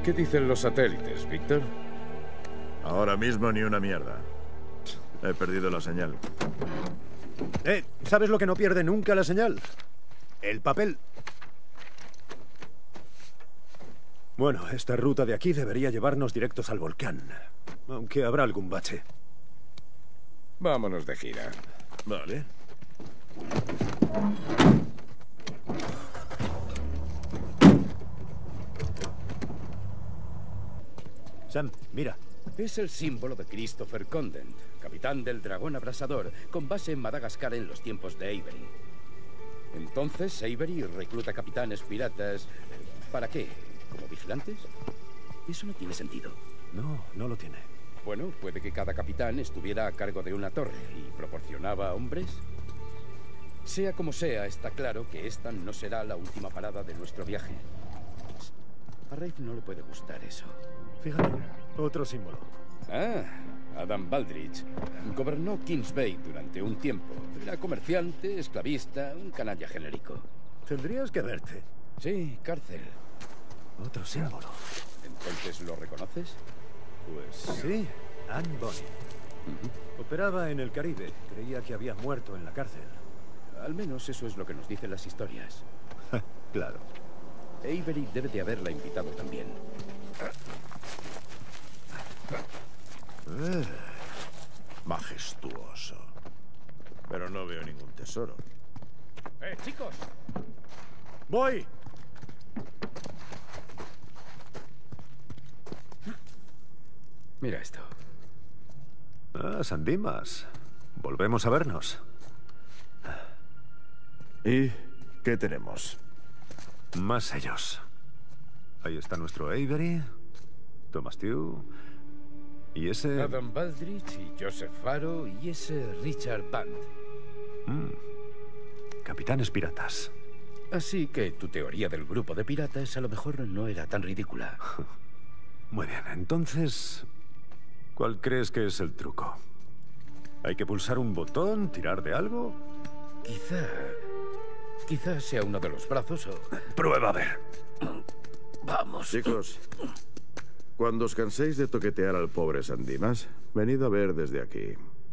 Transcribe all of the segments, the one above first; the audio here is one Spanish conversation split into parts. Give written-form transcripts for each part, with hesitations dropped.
¿Qué dicen los satélites, Víctor? Ahora mismo ni una mierda. He perdido la señal. ¿Sabes lo que no pierde nunca la señal? El papel. Bueno, esta ruta de aquí debería llevarnos directos al volcán. Aunque habrá algún bache. Vámonos de gira. Vale. Sam, mira. Es el símbolo de Christopher Condent, capitán del Dragón Abrasador, con base en Madagascar en los tiempos de Avery. Entonces, Avery recluta capitanes piratas... ¿Para qué? ¿Como vigilantes? Eso no tiene sentido. No, no lo tiene. Bueno, puede que cada capitán estuviera a cargo de una torre y proporcionaba hombres. Sea como sea, está claro que esta no será la última parada de nuestro viaje. A Rafe no le puede gustar eso. Fíjate, otro símbolo. Ah, Adam Baldridge. Gobernó Kings Bay durante un tiempo. Era comerciante, esclavista, un canalla genérico. Tendrías que verte. Sí, cárcel. Otro símbolo. ¿Entonces lo reconoces? Pues sí, Anne Bonny. Operaba en el Caribe. Creía que había muerto en la cárcel. Al menos eso es lo que nos dicen las historias. Claro. Avery debe de haberla invitado también. Majestuoso. Pero no veo ningún tesoro. ¡Chicos! ¡Voy! Mira esto. Ah, San Dimas. Volvemos a vernos. ¿Y qué tenemos? Más sellos. Ahí está nuestro Avery, Thomas Tew y ese... Adam Baldridge y Joseph Faro y ese Richard Band. Capitanes piratas. Así que tu teoría del grupo de piratas a lo mejor no era tan ridícula. Muy bien, entonces... ¿Cuál crees que es el truco? ¿Hay que pulsar un botón, tirar de algo? Quizá sea uno de los brazos o... Prueba a ver. Vamos. Chicos, cuando os canséis de toquetear al pobre San Dimas, venid a ver desde aquí.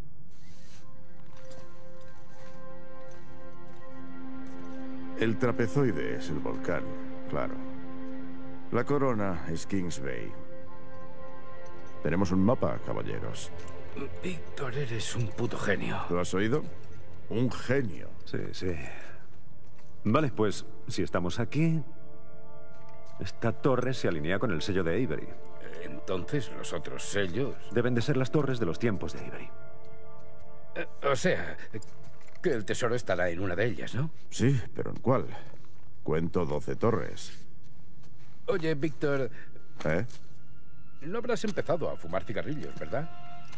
El trapezoide es el volcán, claro. La corona es Kings Bay. Tenemos un mapa, caballeros. Víctor, eres un puto genio. ¿Lo has oído? Un genio. Sí, sí. Vale, pues, si estamos aquí... Esta torre se alinea con el sello de Avery. Entonces, los otros sellos... Deben de ser las torres de los tiempos de Avery. O sea, que el tesoro estará en una de ellas, ¿no? Sí, pero ¿en cuál? Cuento 12 torres. Oye, Víctor... ¿Eh? No habrás empezado a fumar cigarrillos, ¿verdad?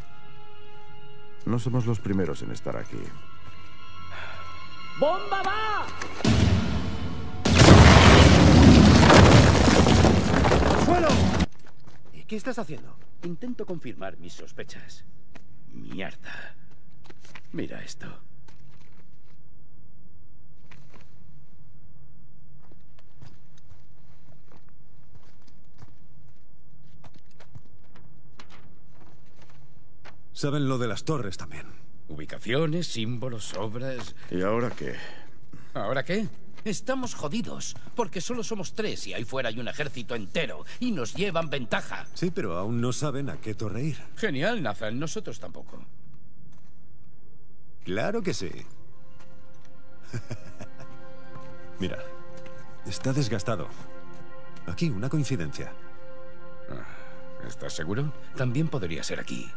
No somos los primeros en estar aquí. ¡Bomba va! ¡Al suelo! ¿Y qué estás haciendo? Intento confirmar mis sospechas. Mierda. Mira esto. Saben lo de las torres también. Ubicaciones, símbolos, obras... ¿Y ahora qué? ¿Ahora qué? Estamos jodidos, porque solo somos 3 y ahí fuera hay un ejército entero, y nos llevan ventaja. Sí, pero aún no saben a qué torre ir. Genial, Nathan, nosotros tampoco. Claro que sí. Mira, está desgastado. Aquí, una coincidencia. ¿Estás seguro? También podría ser aquí.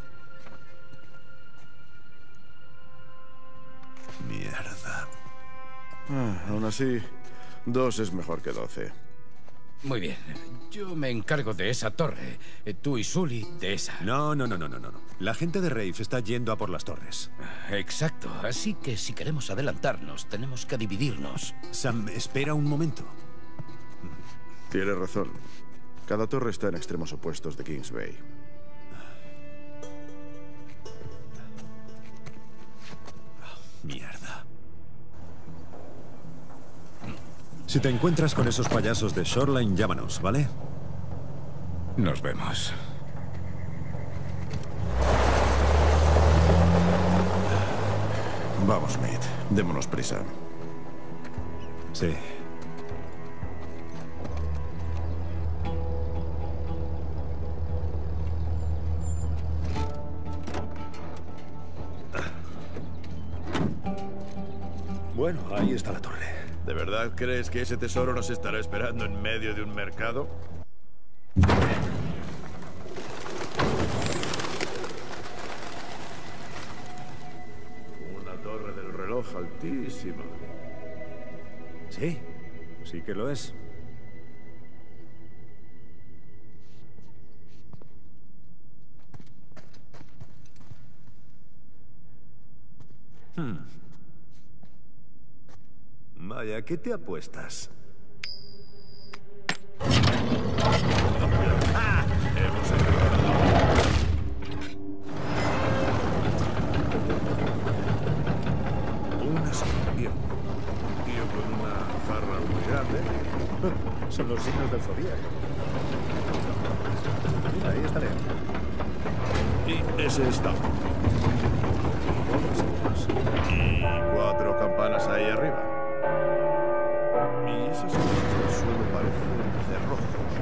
Mierda. Aún así, 2 es mejor que 12. Muy bien. Yo me encargo de esa torre. Tú y Sully de esa. No. La gente de Rafe está yendo a por las torres. Exacto. Así que si queremos adelantarnos, tenemos que dividirnos. Sam, espera un momento. Tienes razón. Cada torre está en extremos opuestos de Kings Bay. Mierda. Si te encuentras con esos payasos de Shoreline, llámanos, ¿vale? Nos vemos. Vamos, Smith. Démonos prisa. Sí. Bueno, ahí está la torre. ¿De verdad crees que ese tesoro nos estará esperando en medio de un mercado? Una torre del reloj altísima. Sí, sí que lo es. Vaya, ¿qué te apuestas? Hemos encontrado. Una solución. Un tío con una jarra muy grande. Son los signos del zodíaco. Mira, ahí está Leo. Y ese está. Y 4 campanas ahí arriba. Y esas cosas del suelo parecen cerrojos.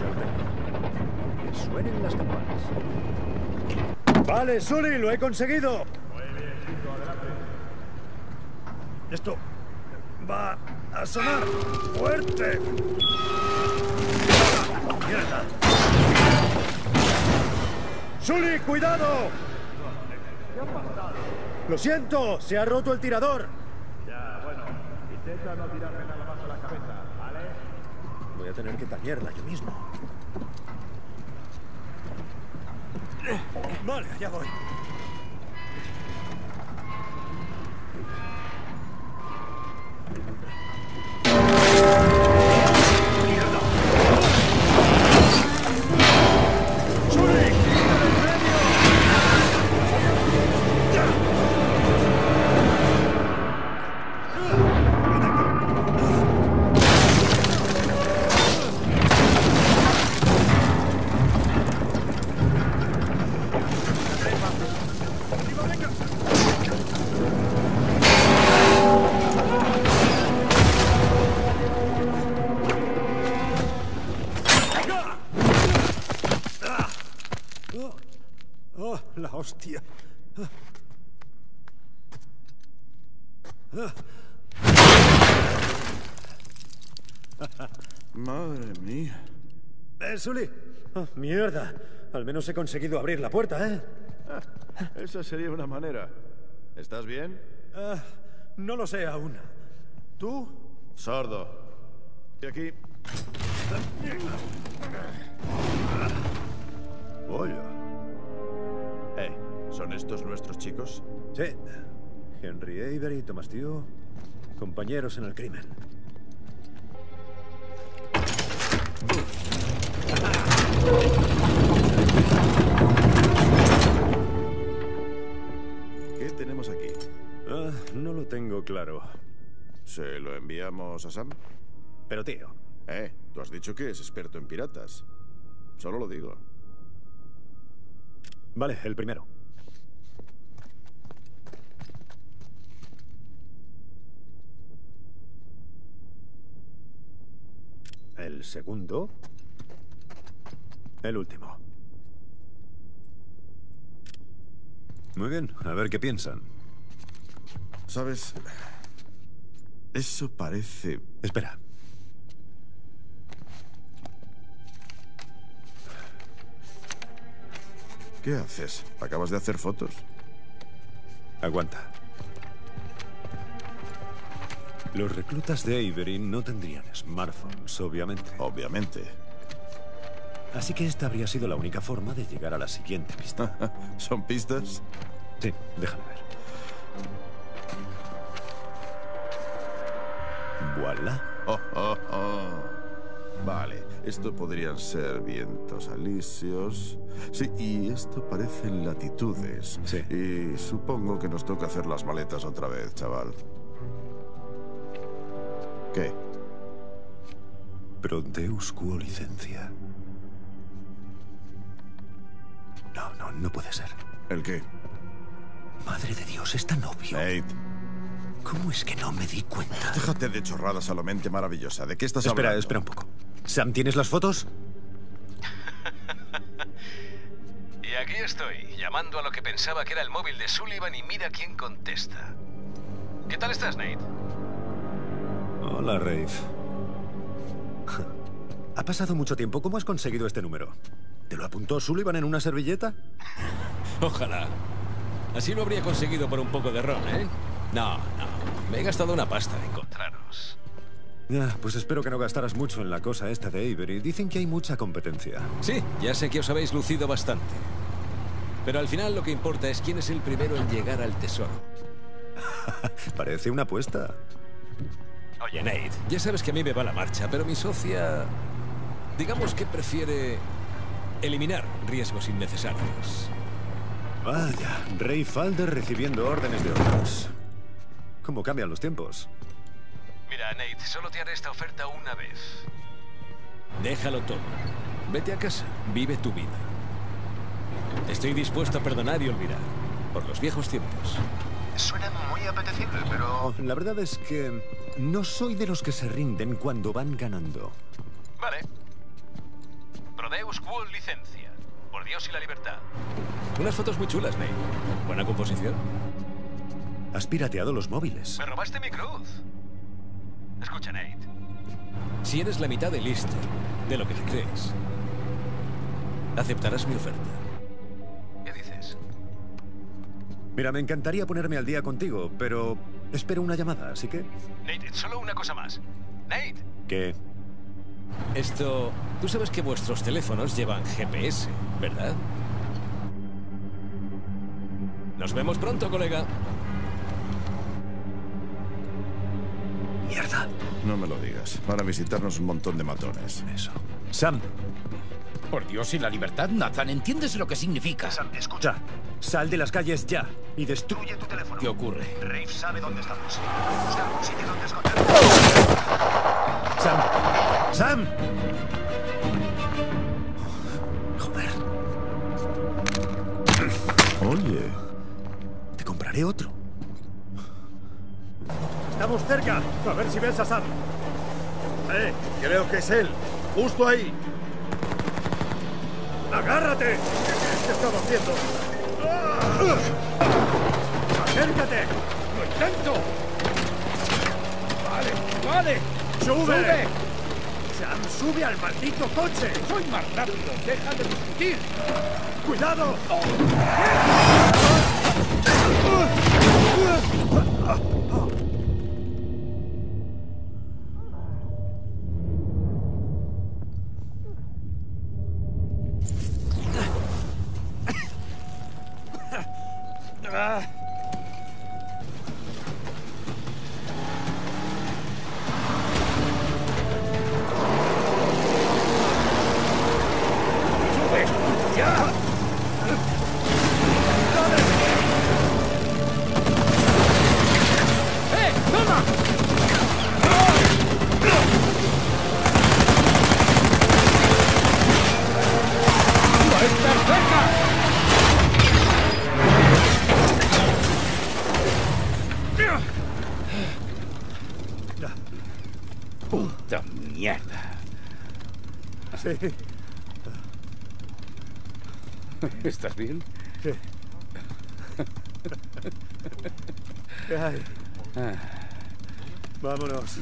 Que suenen las campanas. Vale, Sully, lo he conseguido. Muy bien, chico, adelante. Esto va a sonar fuerte. ¡Mierda! ¡Sully, cuidado! ¿Qué ha pasado? ¡Lo siento! ¡Se ha roto el tirador! Ya, bueno, intenta no tirarme nada más a la cabeza, ¿vale? Voy a tener que tañerla yo mismo. Vale, ya voy. ¡Oh, la hostia! Madre mía. Sully. Oh, mierda. Al menos he conseguido abrir la puerta, ¿eh? Esa sería una manera. ¿Estás bien? No lo sé aún. ¿Tú? Sordo. Y aquí. Oye. ¿Son estos nuestros chicos? Sí. Henry Avery y Thomas Tew, compañeros en el crimen. ¿Qué tenemos aquí? No lo tengo claro. ¿Se lo enviamos a Sam? Pero, tío... Tú has dicho que es experto en piratas. Solo lo digo. Vale, el primero. El segundo. El último. Muy bien, a ver qué piensan. ¿Sabes? Eso parece... Espera. ¿Qué haces? ¿Acabas de hacer fotos? Aguanta. Los reclutas de Avery no tendrían smartphones, obviamente. Obviamente. Así que esta habría sido la única forma de llegar a la siguiente pista. ¿Son pistas? Sí, déjame ver. Voilà. Vale, esto podrían ser vientos alisios. Sí, y esto parecen latitudes. Sí. Y supongo que nos toca hacer las maletas otra vez, chaval. ¿Qué? Pro Deus quo licencia. No, no puede ser. ¿El qué? Madre de Dios, está novio. Nate, ¿Cómo es que no me di cuenta? déjate de chorradas a la mente maravillosa. ¿De qué estás hablando? Espera un poco. Sam, ¿tienes las fotos? Y aquí estoy, llamando a lo que pensaba que era el móvil de Sullivan y mira quién contesta. ¿Qué tal estás, Nate? Hola, Rafe. Ha pasado mucho tiempo. ¿Cómo has conseguido este número? ¿Te lo apuntó Sullivan en una servilleta? Ojalá. Así lo habría conseguido por un poco de ron, ¿eh? No. Me he gastado una pasta en encontraros. Ya, pues espero que no gastaras mucho en la cosa esta de Avery. Dicen que hay mucha competencia. Sí, ya sé que os habéis lucido bastante. Pero al final lo que importa es quién es el primero en llegar al tesoro. Parece una apuesta. Oye, Nate, ya sabes que a mí me va la marcha, pero mi socia... digamos que prefiere eliminar riesgos innecesarios. Vaya, Ray Falder recibiendo órdenes de otros. ¿Cómo cambian los tiempos? Mira, Nate, solo te haré esta oferta una vez. Déjalo todo. Vete a casa, vive tu vida. Estoy dispuesto a perdonar y olvidar. Por los viejos tiempos. Suena muy apetecible, pero... La verdad es que no soy de los que se rinden cuando van ganando. Vale. Prodeus quod licencia. Por Dios y la libertad. Unas fotos muy chulas, Nate. Buena composición. Has pirateado los móviles. Me robaste mi cruz. Escucha, Nate. Si eres la mitad de listo de lo que te crees, aceptarás mi oferta. ¿Qué dices? Mira, me encantaría ponerme al día contigo, pero espero una llamada, así que... Nate, solo una cosa más. Nate. ¿Qué? Esto... Tú sabes que vuestros teléfonos llevan GPS, ¿verdad? Nos vemos pronto, colega. ¡Mierda! No me lo digas. Van a visitarnos un montón de matones. Eso. Sam, Por Dios y la libertad, Nathan, ¿entiendes lo que significa? Sam, escucha. Sal de las calles ya y destruye tu teléfono. ¿Qué ocurre? Rafe sabe dónde estamos. Busca algún sitio donde esconderlo. ¡Sam! ¡Sam! Joder. Oye, Te compraré otro. Estamos cerca. A ver si ves a Sam. Creo que es él. Justo ahí. ¡Agárrate! ¿Qué estaba haciendo? ¡Acércate! ¡Lo intento! ¡Vale! ¡Sube! ¡Sam, sube al maldito coche! ¡Soy más rápido! ¡Deja de discutir! ¡Cuidado! ¡Puta mierda! Sí. ¿Estás bien? Sí. Ay. Vámonos.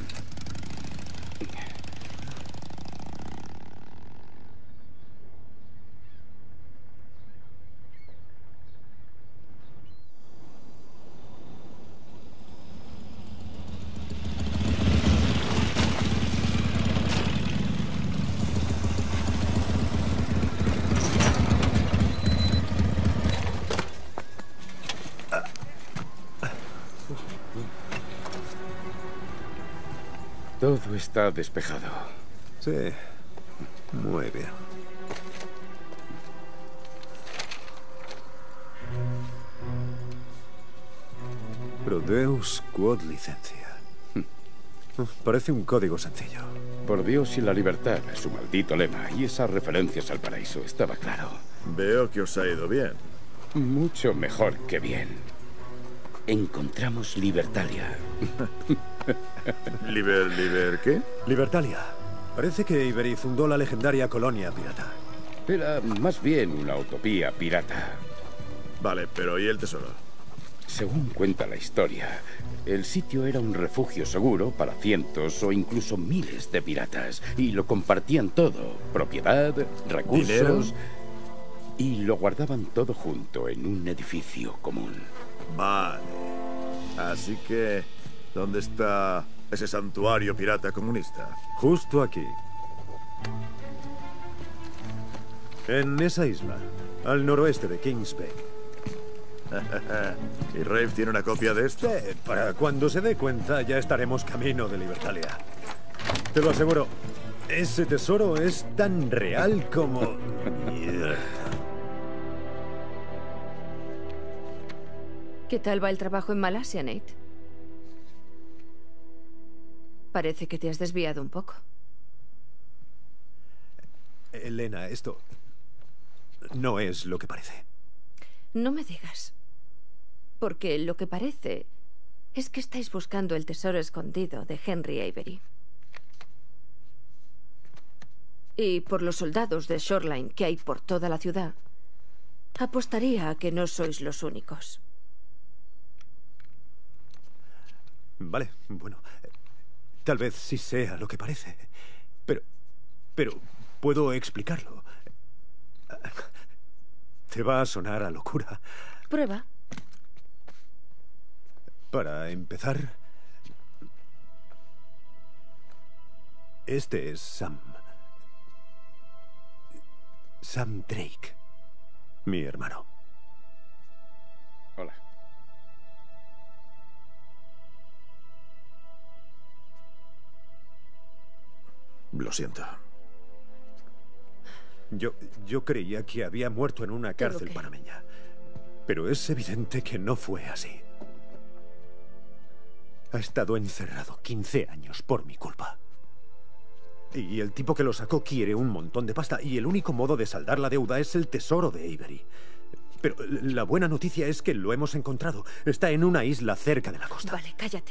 Todo está despejado. Sí. Muy bien. Prodeus quod licencia. Parece un código sencillo. Por Dios y la libertad, su maldito lema. Y esas referencias al paraíso, estaba claro. Veo que os ha ido bien. Mucho mejor que bien. Encontramos Libertalia. ¿Liber qué? Libertalia. Parece que Avery fundó la legendaria colonia pirata. Era más bien una utopía pirata. Vale, pero ¿y el tesoro? Según cuenta la historia, el sitio era un refugio seguro para cientos o incluso miles de piratas. Y lo compartían todo. Propiedad, recursos... ¿Dinero? Y lo guardaban todo junto en un edificio común. Vale. Así que, ¿dónde está ese santuario pirata comunista? Justo aquí. En esa isla, al noroeste de Kings Bay. ¿Y Rafe tiene una copia de esto? Para cuando se dé cuenta, ya estaremos camino de Libertalia. Te lo aseguro, ese tesoro es tan real como... ¿Qué tal va el trabajo en Malasia, Nate? Parece que te has desviado un poco. Elena, esto no es lo que parece. No me digas. Porque lo que parece es que estáis buscando el tesoro escondido de Henry Avery. Y por los soldados de Shoreline que hay por toda la ciudad, apostaría a que no sois los únicos. Vale, bueno, tal vez sí sea lo que parece, pero puedo explicarlo. Te va a sonar a locura. Prueba. Para empezar, este es Sam. Sam Drake, mi hermano. Hola. Lo siento. Yo creía que había muerto en una cárcel panameña. Pero es evidente que no fue así. Ha estado encerrado 15 años por mi culpa. Y el tipo que lo sacó quiere un montón de pasta. Y el único modo de saldar la deuda es el tesoro de Avery. Pero la buena noticia es que lo hemos encontrado. Está en una isla cerca de la costa. Vale, cállate.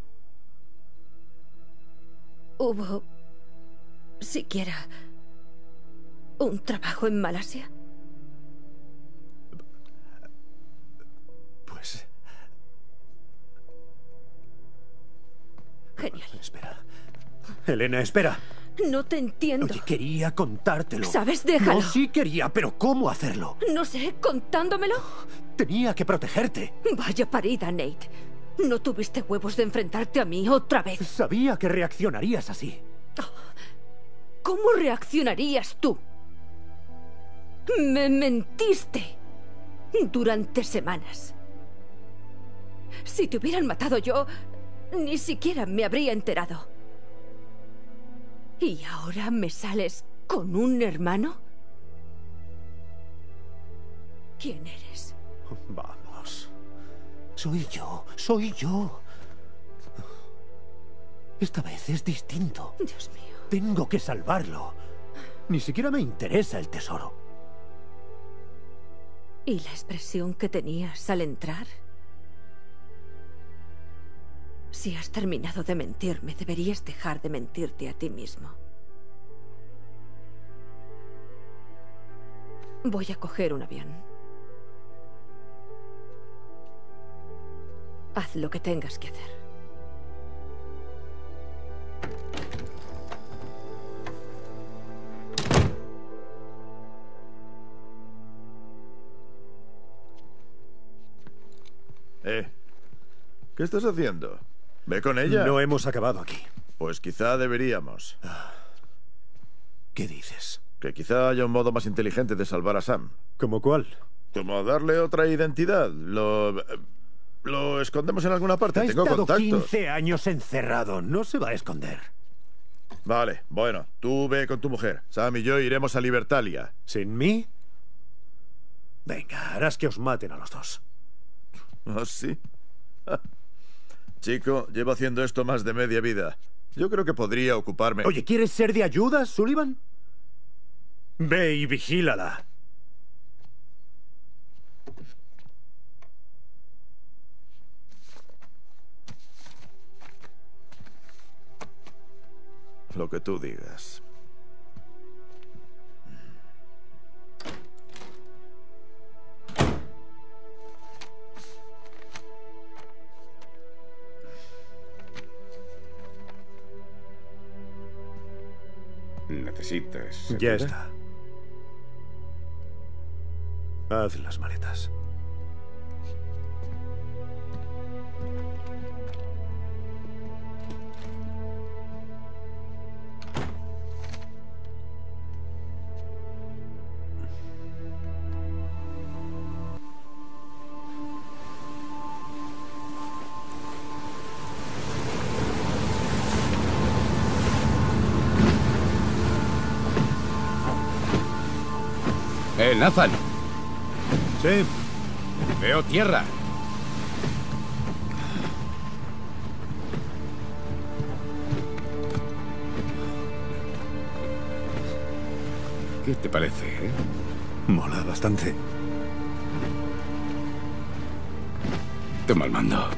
¿Hubo siquiera un trabajo en Malasia? Pues... Genial. Espera. Elena, espera. No te entiendo. Oye, quería contártelo. ¿Sabes? Déjalo. No, sí quería, pero ¿cómo hacerlo? No sé, ¿contándomelo? Tenía que protegerte. Vaya parida, Nate. No tuviste huevos de enfrentarte a mí otra vez. Sabía que reaccionarías así. ¿Cómo reaccionarías tú? Me mentiste durante semanas. Si te hubieran matado yo, ni siquiera me habría enterado. ¿Y ahora me sales con un hermano? ¿Quién eres? Vamos. Soy yo. Esta vez es distinto. Dios mío. Tengo que salvarlo. Ni siquiera me interesa el tesoro. ¿Y la expresión que tenías al entrar? Si has terminado de mentirme, deberías dejar de mentirte a ti mismo. Voy a coger un avión. Haz lo que tengas que hacer. ¿Qué estás haciendo? ¿Ve con ella? No hemos acabado aquí. Pues quizá deberíamos. ¿Qué dices? Que quizá haya un modo más inteligente de salvar a Sam. ¿Cómo cuál? Como darle otra identidad. Lo escondemos en alguna parte. Ha Tengo estado contactos. 15 años encerrado. No se va a esconder. Vale, bueno. Tú ve con tu mujer. Sam y yo iremos a Libertalia. ¿Sin mí? Venga, harás que os maten a los dos. ¿Ah, sí? Chico, llevo haciendo esto más de media vida. Yo creo que podría ocuparme... Oye, ¿quieres ser de ayuda, Sullivan? Ve y vigílala. Lo que tú digas. ¿Necesitas Ya ayuda? está. Haz las maletas. Nathan, Sí. veo tierra. ¿Qué te parece, Mola bastante. Toma el mando.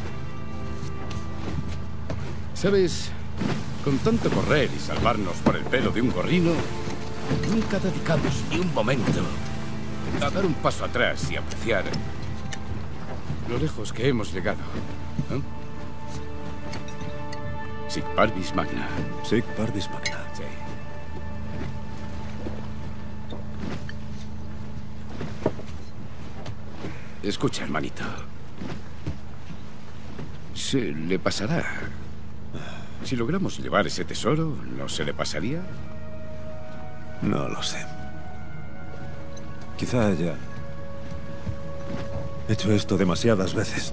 ¿Sabes? Con tanto correr y salvarnos por el pelo de un gorrino, nunca dedicamos ni un momento a dar un paso atrás y apreciar lo lejos que hemos llegado. ¿Eh? Sic parvis magna. Sic parvis magna. Sí. Escucha, hermanito. Se le pasará. Si logramos llevar ese tesoro, ¿no se le pasaría? No lo sé. Quizá haya hecho esto demasiadas veces.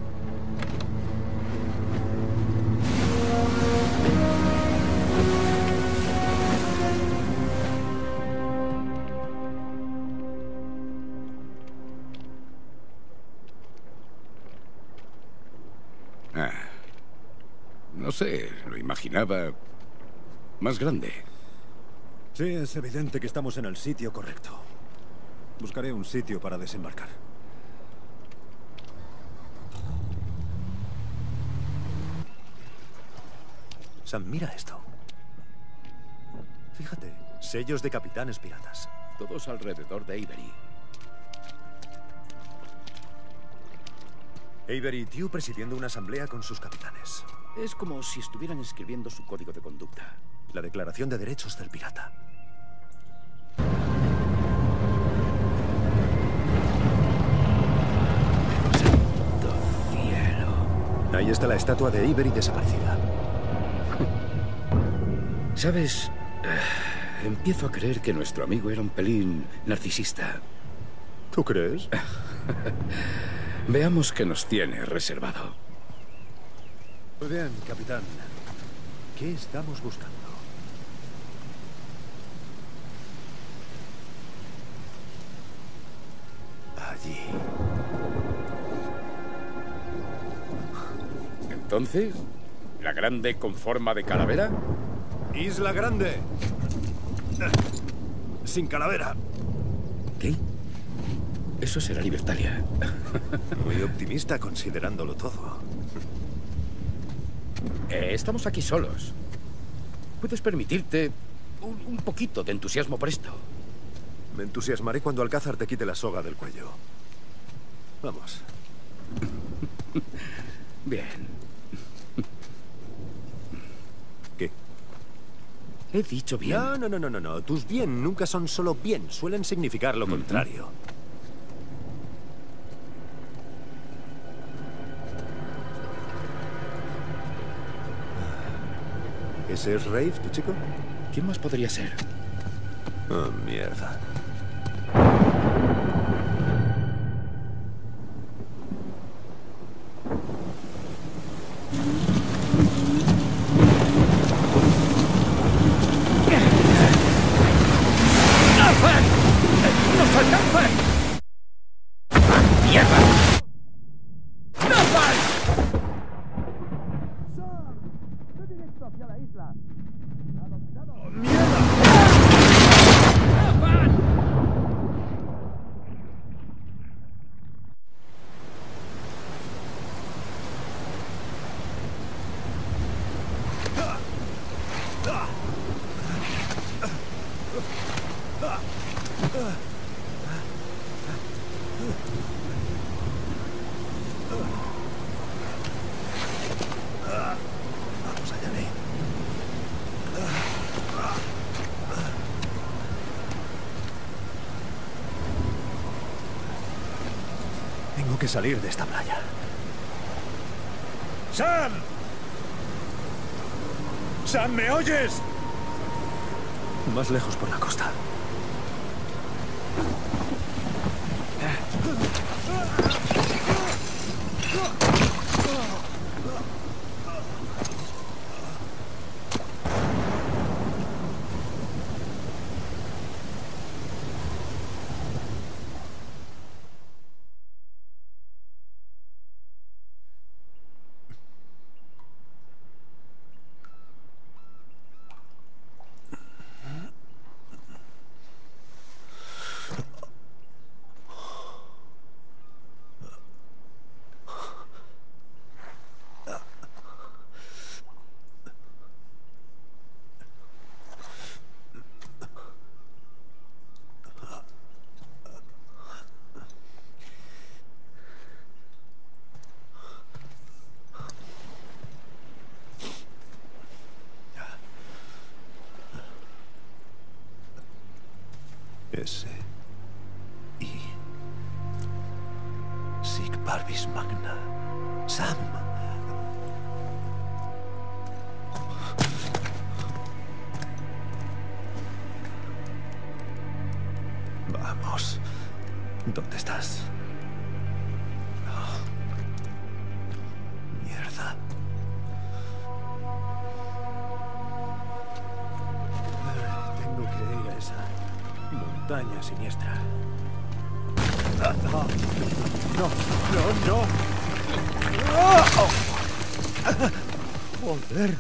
No sé, lo imaginaba más grande. Sí, es evidente que estamos en el sitio correcto. Buscaré un sitio para desembarcar. Sam, mira esto. Fíjate, sellos de capitanes piratas. Todos alrededor de Avery. Avery y Tew presidiendo una asamblea con sus capitanes. Es como si estuvieran escribiendo su código de conducta. La Declaración de Derechos del Pirata. ¡Santo cielo! Ahí está la estatua de Avery desaparecida. ¿Sabes? Empiezo a creer que nuestro amigo era un pelín narcisista. ¿Tú crees? Veamos qué nos tiene reservado. Muy bien, capitán. ¿Qué estamos buscando? Allí. Entonces, ¿la grande con forma de calavera? Isla Grande. Sin calavera. ¿Qué? Eso será Libertalia. Muy optimista considerándolo todo. Estamos aquí solos. Puedes permitirte un poquito de entusiasmo por esto. Me entusiasmaré cuando Alcázar te quite la soga del cuello. Vamos. Bien. ¿Qué? He dicho bien. No. Tus bien nunca son solo bien. Suelen significar lo contrario. ¿Ese es Rafe, tu chico? ¿Quién más podría ser? Oh, mierda. ¡Nathan! ¡Nos alcanzan! ¡Mierda! ¡Nathan! ¡Mierda! ¡Nathan! Vamos allá, Nate. Tengo que salir de esta playa. ¡Sam! ¡Sam, ¿me oyes? Más lejos por la costa. S.I. Sic Parvis Magna. Sam. Vamos. ¿Dónde estás? Oh. Mierda. Tengo que ir a esa montaña siniestra. No, no, no. Joder.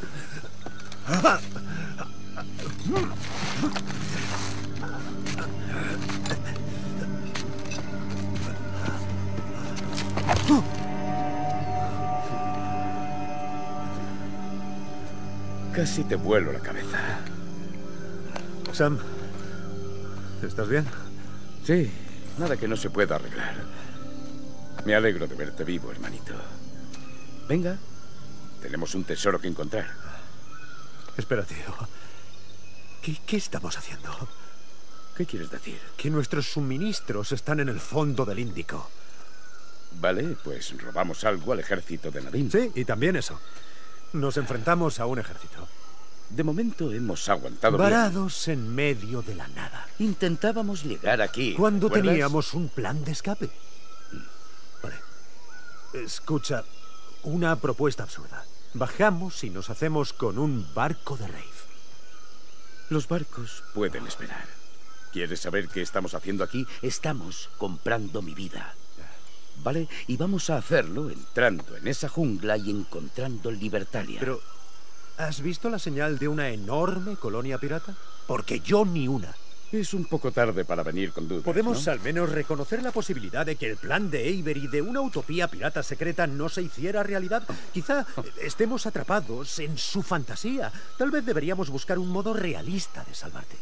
Casi te vuelo la cabeza. Sam, ¿estás bien? Sí, nada que no se pueda arreglar. Me alegro de verte vivo, hermanito. Venga, tenemos un tesoro que encontrar. Espera, tío. ¿Qué estamos haciendo? ¿Qué quieres decir? Que nuestros suministros están en el fondo del Índico. Vale, pues robamos algo al ejército de Nadim. Sí, y también eso. Nos enfrentamos a un ejército. De momento hemos aguantado varados bien. En medio de la nada. Intentábamos llegar aquí. Cuando ¿recuerdas? Teníamos un plan de escape. Vale. Escucha, una propuesta absurda. Bajamos y nos hacemos con un barco de Rafe. Los barcos pueden esperar. ¿Quieres saber qué estamos haciendo aquí? Estamos comprando mi vida. ¿Vale? Y vamos a hacerlo entrando en esa jungla y encontrando Libertalia. Pero, ¿has visto la señal de una enorme colonia pirata? Porque yo ni una. Es un poco tarde para venir con dudas, Podemos ¿no? al menos reconocer la posibilidad de que el plan de Avery de una utopía pirata secreta no se hiciera realidad. Quizá estemos atrapados en su fantasía. Tal vez deberíamos buscar un modo realista de salvarte.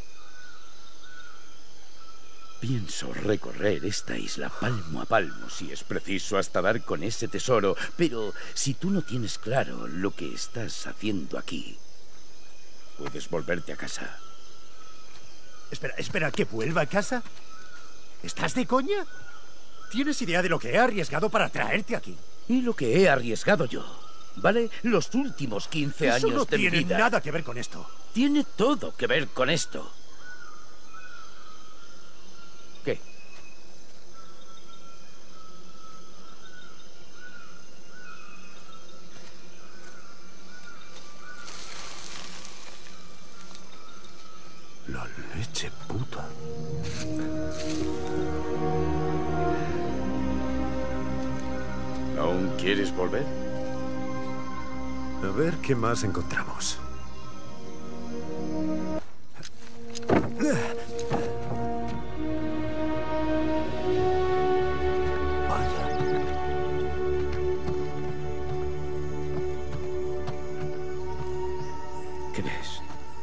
Pienso recorrer esta isla palmo a palmo, si es preciso, hasta dar con ese tesoro. Pero si tú no tienes claro lo que estás haciendo aquí, puedes volverte a casa. Espera, ¿que vuelva a casa? ¿Estás de coña? ¿Tienes idea de lo que he arriesgado para traerte aquí? Y lo que he arriesgado yo, ¿vale? Los últimos 15 años de mi vida. Eso no tiene nada que ver con esto. Tiene todo que ver con esto. ¿Qué? La leche puta. ¿Aún quieres volver? A ver qué más encontramos. Vaya. ¿Qué ves?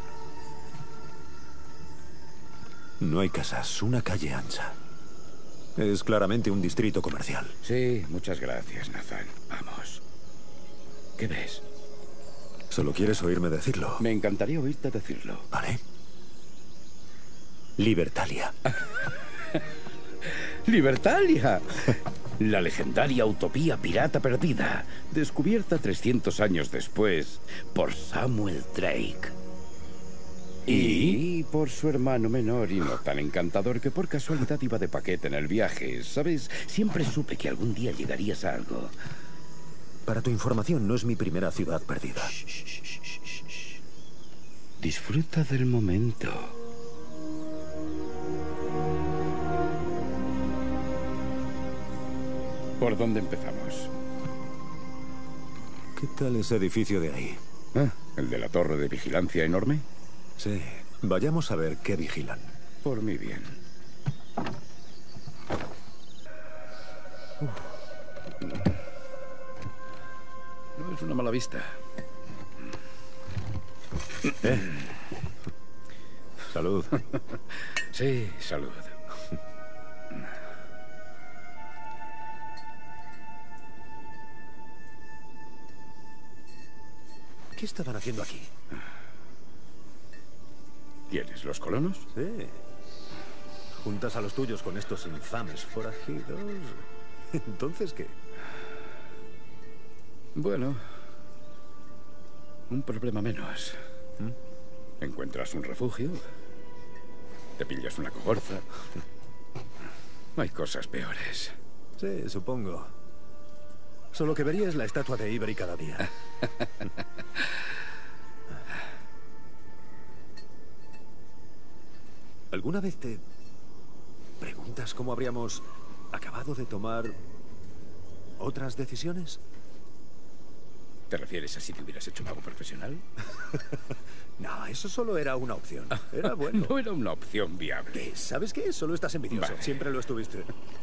No hay casas, una calle ancha. Es claramente un distrito comercial. Sí, muchas gracias, Nathan. Vamos. ¿Qué ves? ¿Solo quieres oírme decirlo? Me encantaría oírte decirlo. Vale. Libertalia. ¡Libertalia! La legendaria utopía pirata perdida, descubierta 300 años después por Samuel Drake. Y por su hermano menor y no tan encantador que por casualidad iba de paquete en el viaje. ¿Sabes? Siempre supe que algún día llegarías a algo. Para tu información, no es mi primera ciudad perdida. Disfruta del momento. ¿Por dónde empezamos? ¿Qué tal ese edificio de ahí? Ah, ¿el de la torre de vigilancia enorme? Sí. Vayamos a ver qué vigilan. Por mi bien. No es una mala vista. Salud. Sí, salud. ¿Qué estaban haciendo aquí? ¿Quiénes, los colonos? Sí. ¿Juntas a los tuyos con estos infames forajidos? ¿Entonces qué? Bueno, un problema menos. Encuentras un refugio, te pillas una cogorza. Hay cosas peores. Sí, supongo. Solo que verías la estatua de Avery cada día. ¿Alguna vez te preguntas cómo habríamos acabado de tomar otras decisiones? ¿Te refieres a si te hubieras hecho mago profesional? No, eso solo era una opción. Era bueno. No era una opción viable. ¿Qué? ¿Sabes qué? Solo estás envidioso. Vale. Siempre lo estuviste.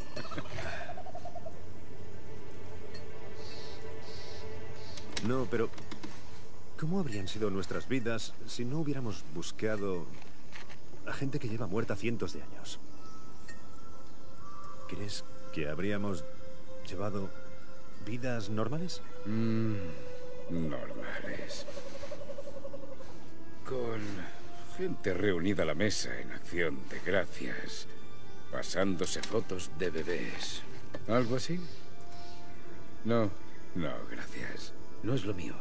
No, pero ¿cómo habrían sido nuestras vidas si no hubiéramos buscado a gente que lleva muerta cientos de años? ¿Crees que habríamos llevado vidas normales? Normales. Con gente reunida a la mesa en acción de gracias, pasándose fotos de bebés. ¿Algo así? No, gracias. No es lo mío.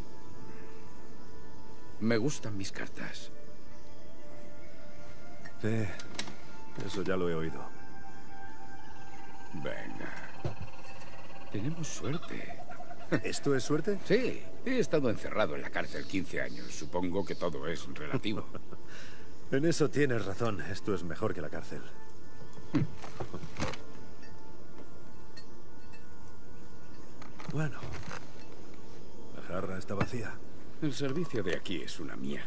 Me gustan mis cartas. Sí, eso ya lo he oído. Venga. Tenemos suerte. ¿Esto es suerte? Sí, he estado encerrado en la cárcel 15 años. Supongo que todo es relativo. En eso tienes razón. Esto es mejor que la cárcel. Bueno, la jarra está vacía. El servicio de aquí es una mierda.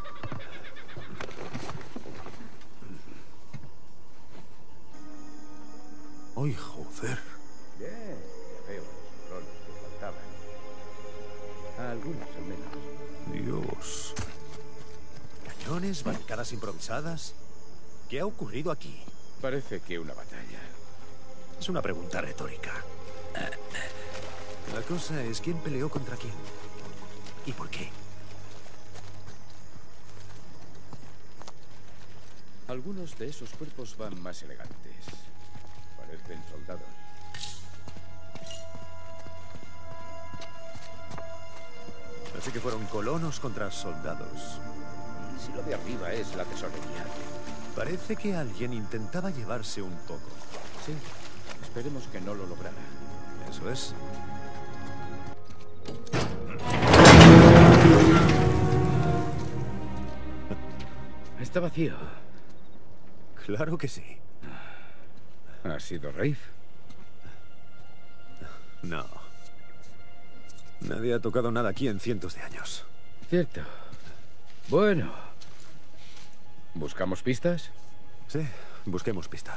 ¡Ay, joder! Bien, ya veo los roles que faltaban. A algunos al menos. Dios. ¿Cañones? ¿Barricadas improvisadas? ¿Qué ha ocurrido aquí? Parece que una batalla. Es una pregunta retórica. La cosa es quién peleó contra quién. ¿Y por qué? Algunos de esos cuerpos van más elegantes. Parecen soldados. Así que fueron colonos contra soldados. Si lo de arriba es la tesorería. Parece que alguien intentaba llevarse un poco. Sí, esperemos que no lo lograra. Eso es. Está vacío. Claro que sí. ¿Ha sido Rafe? No. Nadie ha tocado nada aquí en cientos de años. Cierto. Bueno. ¿Buscamos pistas? Sí, busquemos pistas.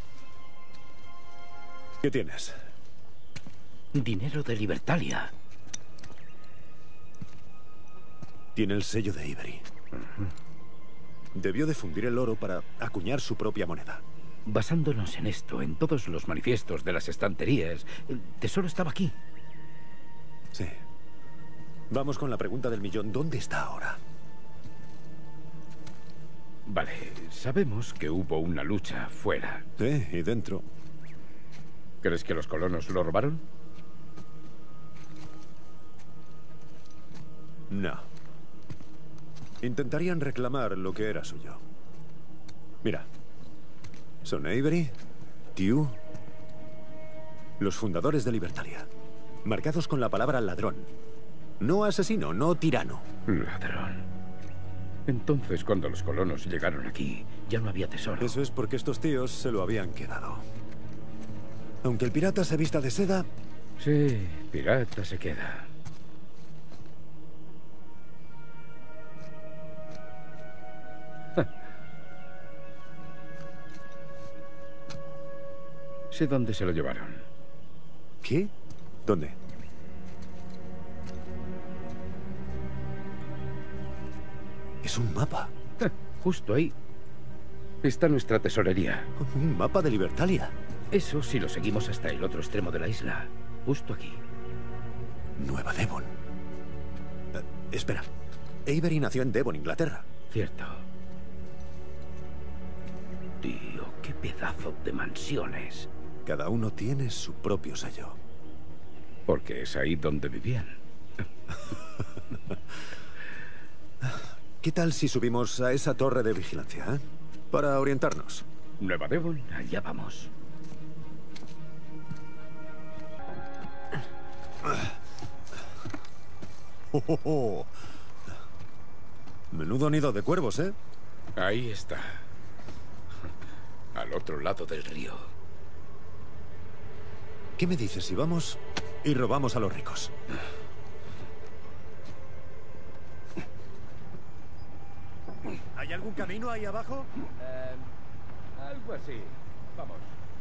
¿Qué tienes? Dinero de Libertalia. Tiene el sello de Avery. Debió de fundir el oro para acuñar su propia moneda. Basándonos en esto, en todos los manifiestos de las estanterías, el tesoro estaba aquí. Sí. Vamos con la pregunta del millón. ¿Dónde está ahora? Vale, sabemos que hubo una lucha fuera. Sí, y dentro. ¿Crees que los colonos lo robaron? No. Intentarían reclamar lo que era suyo. Mira. Son Avery, Tew, los fundadores de Libertalia. Marcados con la palabra ladrón. No asesino, no tirano. Ladrón. Entonces, cuando los colonos llegaron aquí, ya no había tesoro. Eso es porque estos tíos se lo habían quedado. Aunque el pirata se vista de seda... Sí, pirata se queda. Sé dónde se lo llevaron. ¿Qué? ¿Dónde? Es un mapa. Justo ahí está nuestra tesorería. Un mapa de Libertalia. Eso si lo seguimos hasta el otro extremo de la isla. Justo aquí. Nueva Devon. Espera. Avery nació en Devon, Inglaterra. Cierto. Tío, qué pedazo de mansiones. Cada uno tiene su propio sello. Porque es ahí donde vivían. ¿Qué tal si subimos a esa torre de vigilancia, para orientarnos? Nueva Devon, allá vamos. Menudo nido de cuervos, ¿eh? Ahí está. Al otro lado del río. ¿Qué me dices si vamos y robamos a los ricos? ¿Hay algún camino ahí abajo? Algo así. Vamos.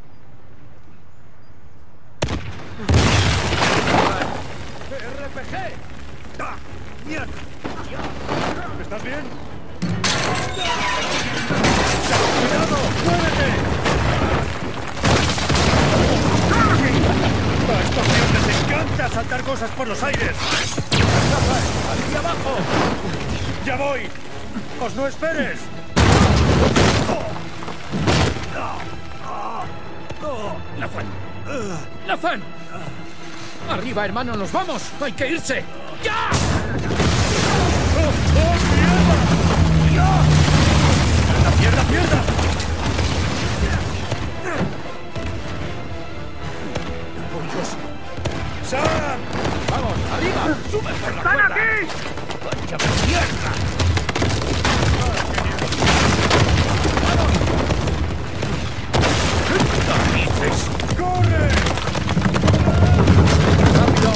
¡RPG! ¡Ah! ¡Mierda! ¿Estás bien? ¡Cuidado! ¡Muévete! A estos tíos les encanta saltar cosas por los aires. ¡Aquí abajo! ¡Ya voy! ¡Os no esperes! ¡Nathan! ¡Nathan! ¡Arriba, hermano! ¡Nos vamos! ¡Hay que irse! ¡Ya! ¡Oh, mierda! ¡Ya! ¡Mierda, mierda! ¡Pollos! ¡Sam! ¡Vamos, arriba! ¡Sube por la cuerda! aquí! ¡Concha de mierda! ¡Narices! ¡Corre! ¡Rápido!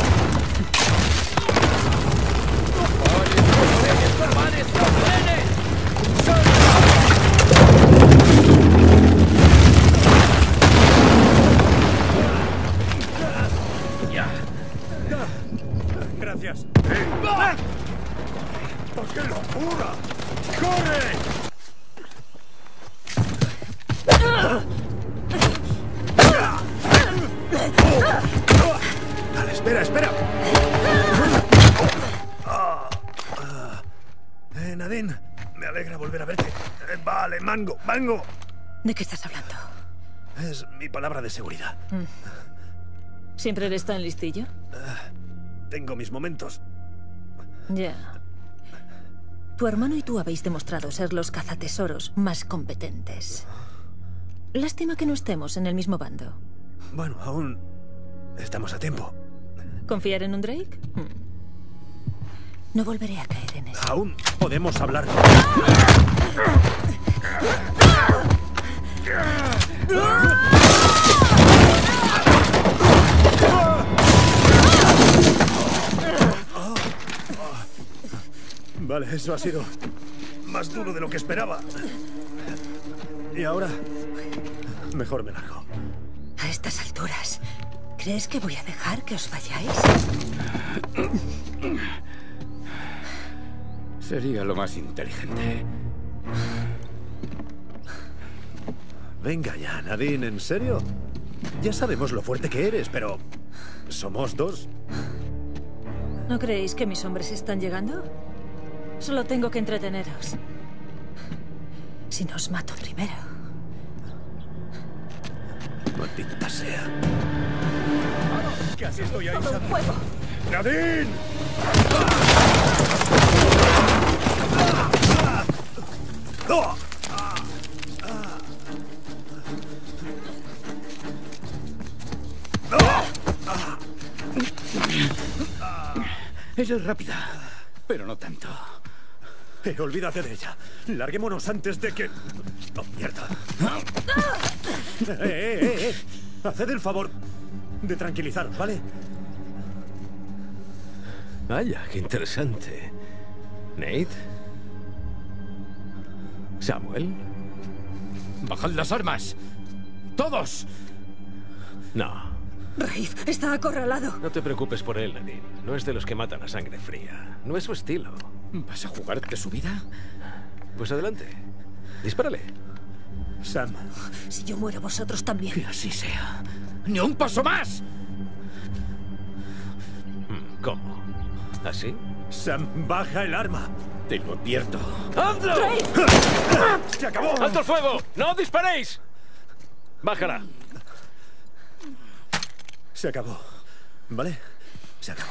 ¡Vale, no frenes! ¡Ya! Gracias. ¡Qué locura! ¡Corre! Dale, espera, espera. Nadine, me alegra volver a verte. Vale, Mango, Mango. ¿De qué estás hablando? Es mi palabra de seguridad. ¿Siempre eres tan listillo? Tengo mis momentos. Ya. Tu hermano y tú habéis demostrado ser los cazatesoros más competentes. Lástima que no estemos en el mismo bando. Bueno, aún estamos a tiempo. ¿Confiar en un Drake? No volveré a caer en eso. Aún podemos hablar. Vale, eso ha sido más duro de lo que esperaba. Y ahora, mejor me largo. A estas alturas, ¿crees que voy a dejar que os vayáis? Sería lo más inteligente. Venga ya, Nadine, ¿en serio? Ya sabemos lo fuerte que eres, pero... ¿somos dos? ¿No creéis que mis hombres están llegando? Solo tengo que entreteneros. Si no os mato primero. Maldita sea. Casi estoy ahí. ¡Todo un juego! ¡Nadine! Ella es rápida, pero no tanto. Olvídate de ella. Larguémonos antes de que... ¡Oh, mierda! Haced el favor de tranquilizar, ¿vale? Vaya, qué interesante. ¿Nate? ¿Samuel? ¡Bajad las armas! ¡Todos! No. Rafe está acorralado. No te preocupes por él, Nadine. No es de los que matan a sangre fría. No es su estilo. ¿Vas a jugarte su vida? Pues adelante. Dispárale. Sam. Si yo muero, vosotros también. Que así sea. ¡Ni un paso más! ¿Cómo? ¿Así? Sam, baja el arma. Te lo advierto. ¡Hazlo! ¡Se acabó! ¡Alto el fuego! ¡No disparéis! ¡Bájala! Se acabó. ¿Vale? Se acabó.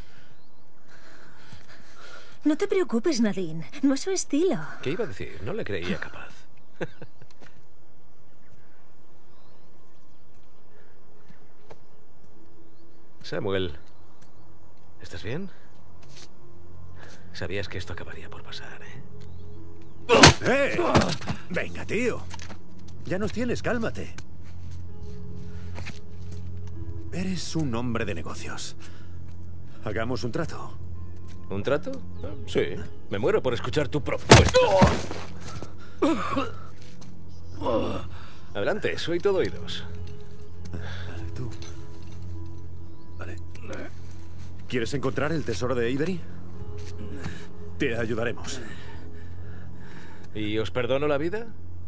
No te preocupes, Nadine. No es su estilo. ¿Qué iba a decir? No le creía capaz. Samuel, ¿estás bien? Sabías que esto acabaría por pasar, ¿eh? Venga, tío. Ya nos tienes, cálmate. Eres un hombre de negocios. Hagamos un trato. ¿Un trato? Sí. Me muero por escuchar tu propuesta. Adelante, soy todo oídos. Tú. Vale. ¿Quieres encontrar el tesoro de Avery? Te ayudaremos. ¿Y os perdono la vida?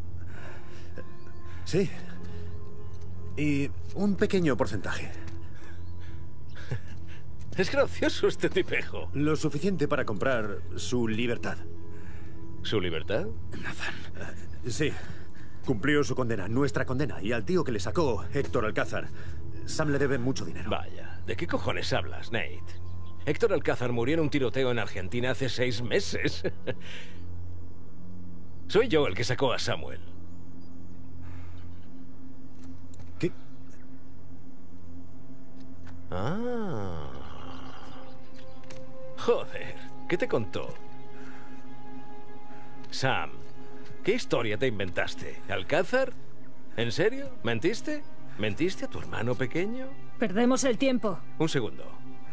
Sí. Y un pequeño porcentaje. Es gracioso este tipejo. Lo suficiente para comprar su libertad. ¿Su libertad? Nathan. Sí. Cumplió su condena, nuestra condena. Y al tío que le sacó, Héctor Alcázar, Sam le debe mucho dinero. Vaya, ¿de qué cojones hablas, Nate? Héctor Alcázar murió en un tiroteo en Argentina hace 6 meses. Soy yo el que sacó a Samuel. ¿Qué? Ah. Joder, ¿qué te contó? Sam, ¿qué historia te inventaste? ¿Alcázar? ¿En serio? ¿Mentiste? ¿Mentiste a tu hermano pequeño? Perdemos el tiempo. Un segundo.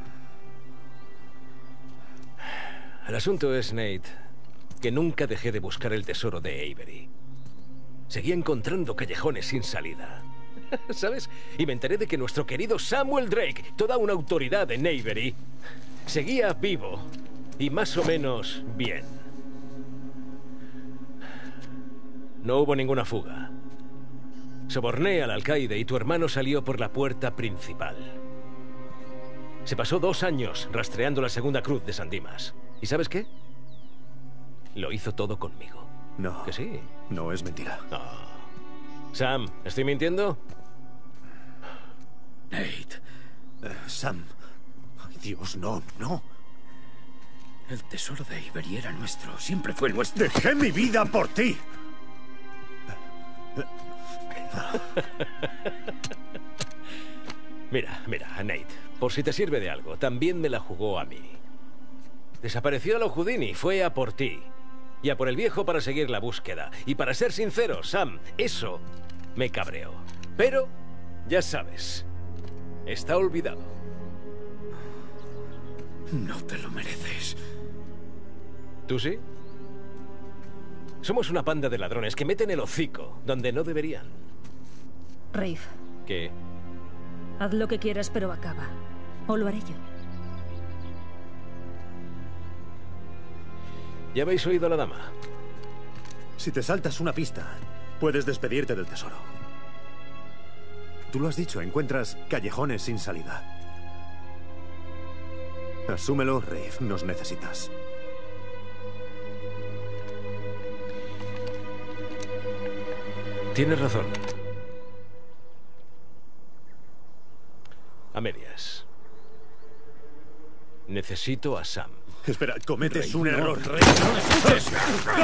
El asunto es, Nate, que nunca dejé de buscar el tesoro de Avery. Seguía encontrando callejones sin salida. ¿Sabes? Y me enteré de que nuestro querido Samuel Drake, toda una autoridad en Avery, seguía vivo y más o menos bien. No hubo ninguna fuga. Soborné al alcaide y tu hermano salió por la puerta principal. Se pasó 2 años rastreando la segunda cruz de San Dimas. ¿Y sabes qué? Lo hizo todo conmigo. No. ¿Que sí? No es mentira. Oh. Sam, ¿estoy mintiendo? Nate. Sam. Ay, Dios, no, no. El tesoro de Avery era nuestro. Siempre fue nuestro. Dejé mi vida por ti. Mira, Nate. Por si te sirve de algo, también me la jugó a mí. Desapareció a lo Houdini, fue a por ti. Y a por el viejo para seguir la búsqueda. Y para ser sincero, Sam, eso me cabreó. Pero, ya sabes, está olvidado. No te lo mereces. ¿Tú sí? Somos una panda de ladrones que meten el hocico donde no deberían. Rafe, ¿Qué? haz lo que quieras, pero acaba. O lo haré yo. ¿Ya habéis oído a la dama? Si te saltas una pista, puedes despedirte del tesoro. Tú lo has dicho, encuentras callejones sin salida. Asúmelo, Rafe, nos necesitas. Tienes razón. A medias. Necesito a Sam. Espera, cometes un error. Rey, no escuches.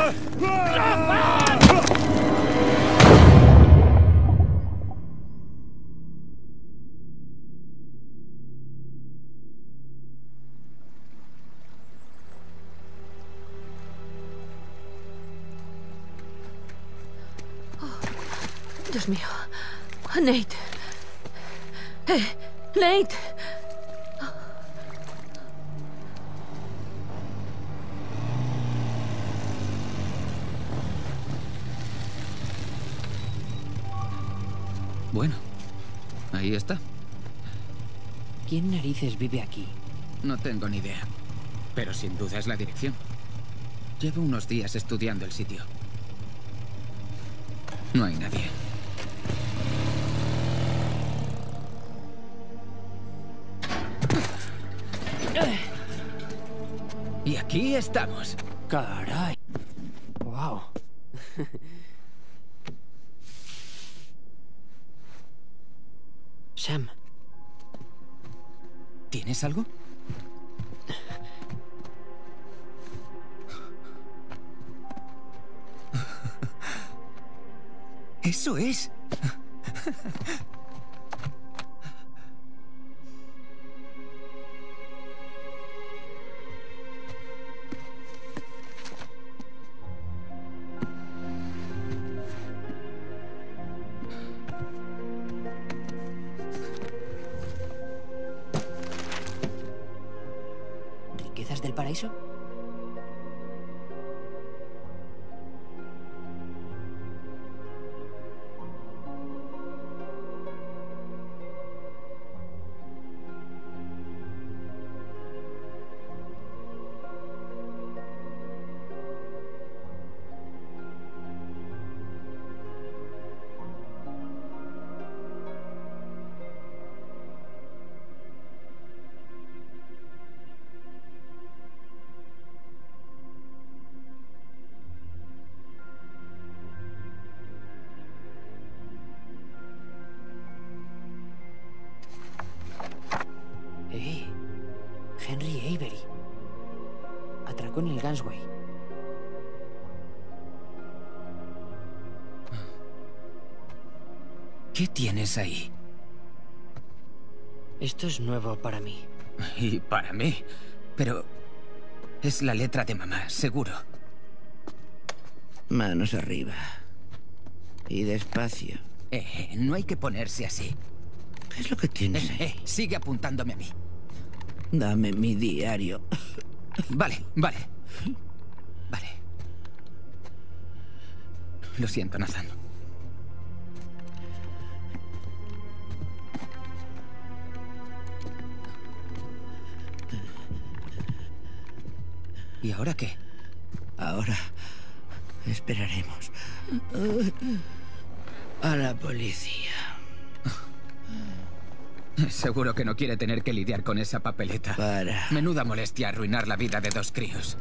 Dios mío. Nate. Nate. Bueno, ahí está. ¿Quién narices vive aquí? No tengo ni idea. Pero sin duda es la dirección. Llevo unos días estudiando el sitio. No hay nadie. Y aquí estamos. Caray. Wow. Sam. ¿Tienes algo? Eso es. ¿Riquezas del paraíso? Henry Avery. Atracó en el Gansway. ¿Qué tienes ahí? Esto es nuevo para mí. Y para mí. Pero es la letra de mamá, seguro. Manos arriba. Y despacio. No hay que ponerse así. ¿Qué es lo que tienes ahí? Sigue apuntándome a mí. Dame mi diario. Vale. Vale. Lo siento, Nathan. ¿Y ahora qué? Ahora esperaremos a la policía. Seguro que no quiere tener que lidiar con esa papeleta. Menuda molestia arruinar la vida de dos críos.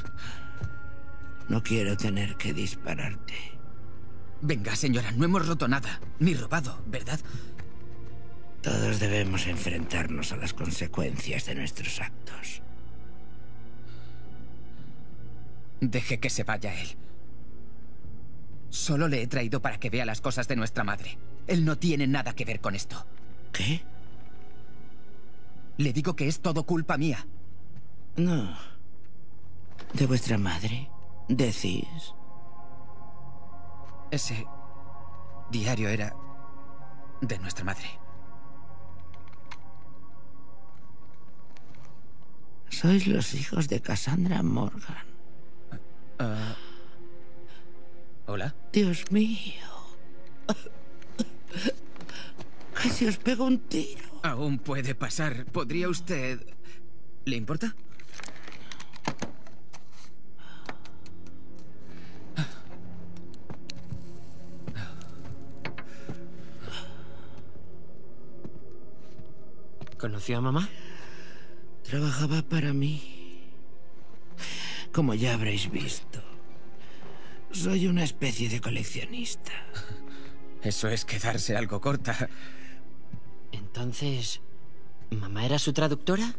No quiero tener que dispararte. Venga, señora, no hemos roto nada. Ni robado, ¿verdad? Todos debemos enfrentarnos a las consecuencias de nuestros actos. Deje que se vaya él. Solo le he traído para que vea las cosas de nuestra madre. Él no tiene nada que ver con esto. ¿Qué? Le digo que es todo culpa mía. No. ¿De vuestra madre? ¿Decís? Ese diario era de nuestra madre. Sois los hijos de Cassandra Morgan. ¿Hola? Dios mío. Casi os pego un tiro. Aún puede pasar. ¿Podría usted...? ¿Le importa? ¿Conoció a mamá? Trabajaba para mí. Como ya habréis visto, soy una especie de coleccionista. Eso es quedarse algo corta. Entonces, ¿mamá era su traductora?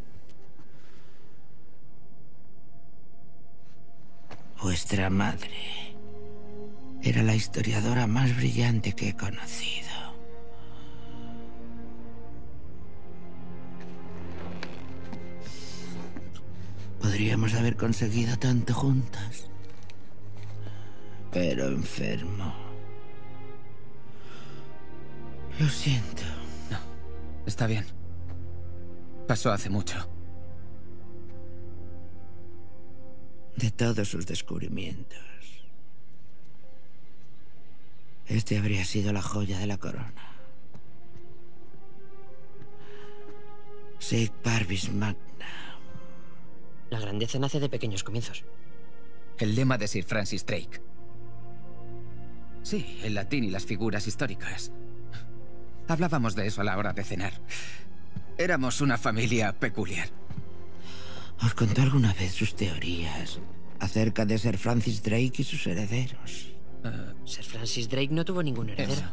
Vuestra madre era la historiadora más brillante que he conocido. Podríamos haber conseguido tanto juntas. Pero enfermo. Lo siento. No, está bien. Pasó hace mucho. De todos sus descubrimientos, este habría sido la joya de la corona. Sic parvis magna. La grandeza nace de pequeños comienzos. El lema de Sir Francis Drake. Sí, el latín y las figuras históricas. Hablábamos de eso a la hora de cenar. Éramos una familia peculiar. ¿Os contó alguna vez sus teorías acerca de Sir Francis Drake y sus herederos? Sir Francis Drake no tuvo ningún heredero. Eso.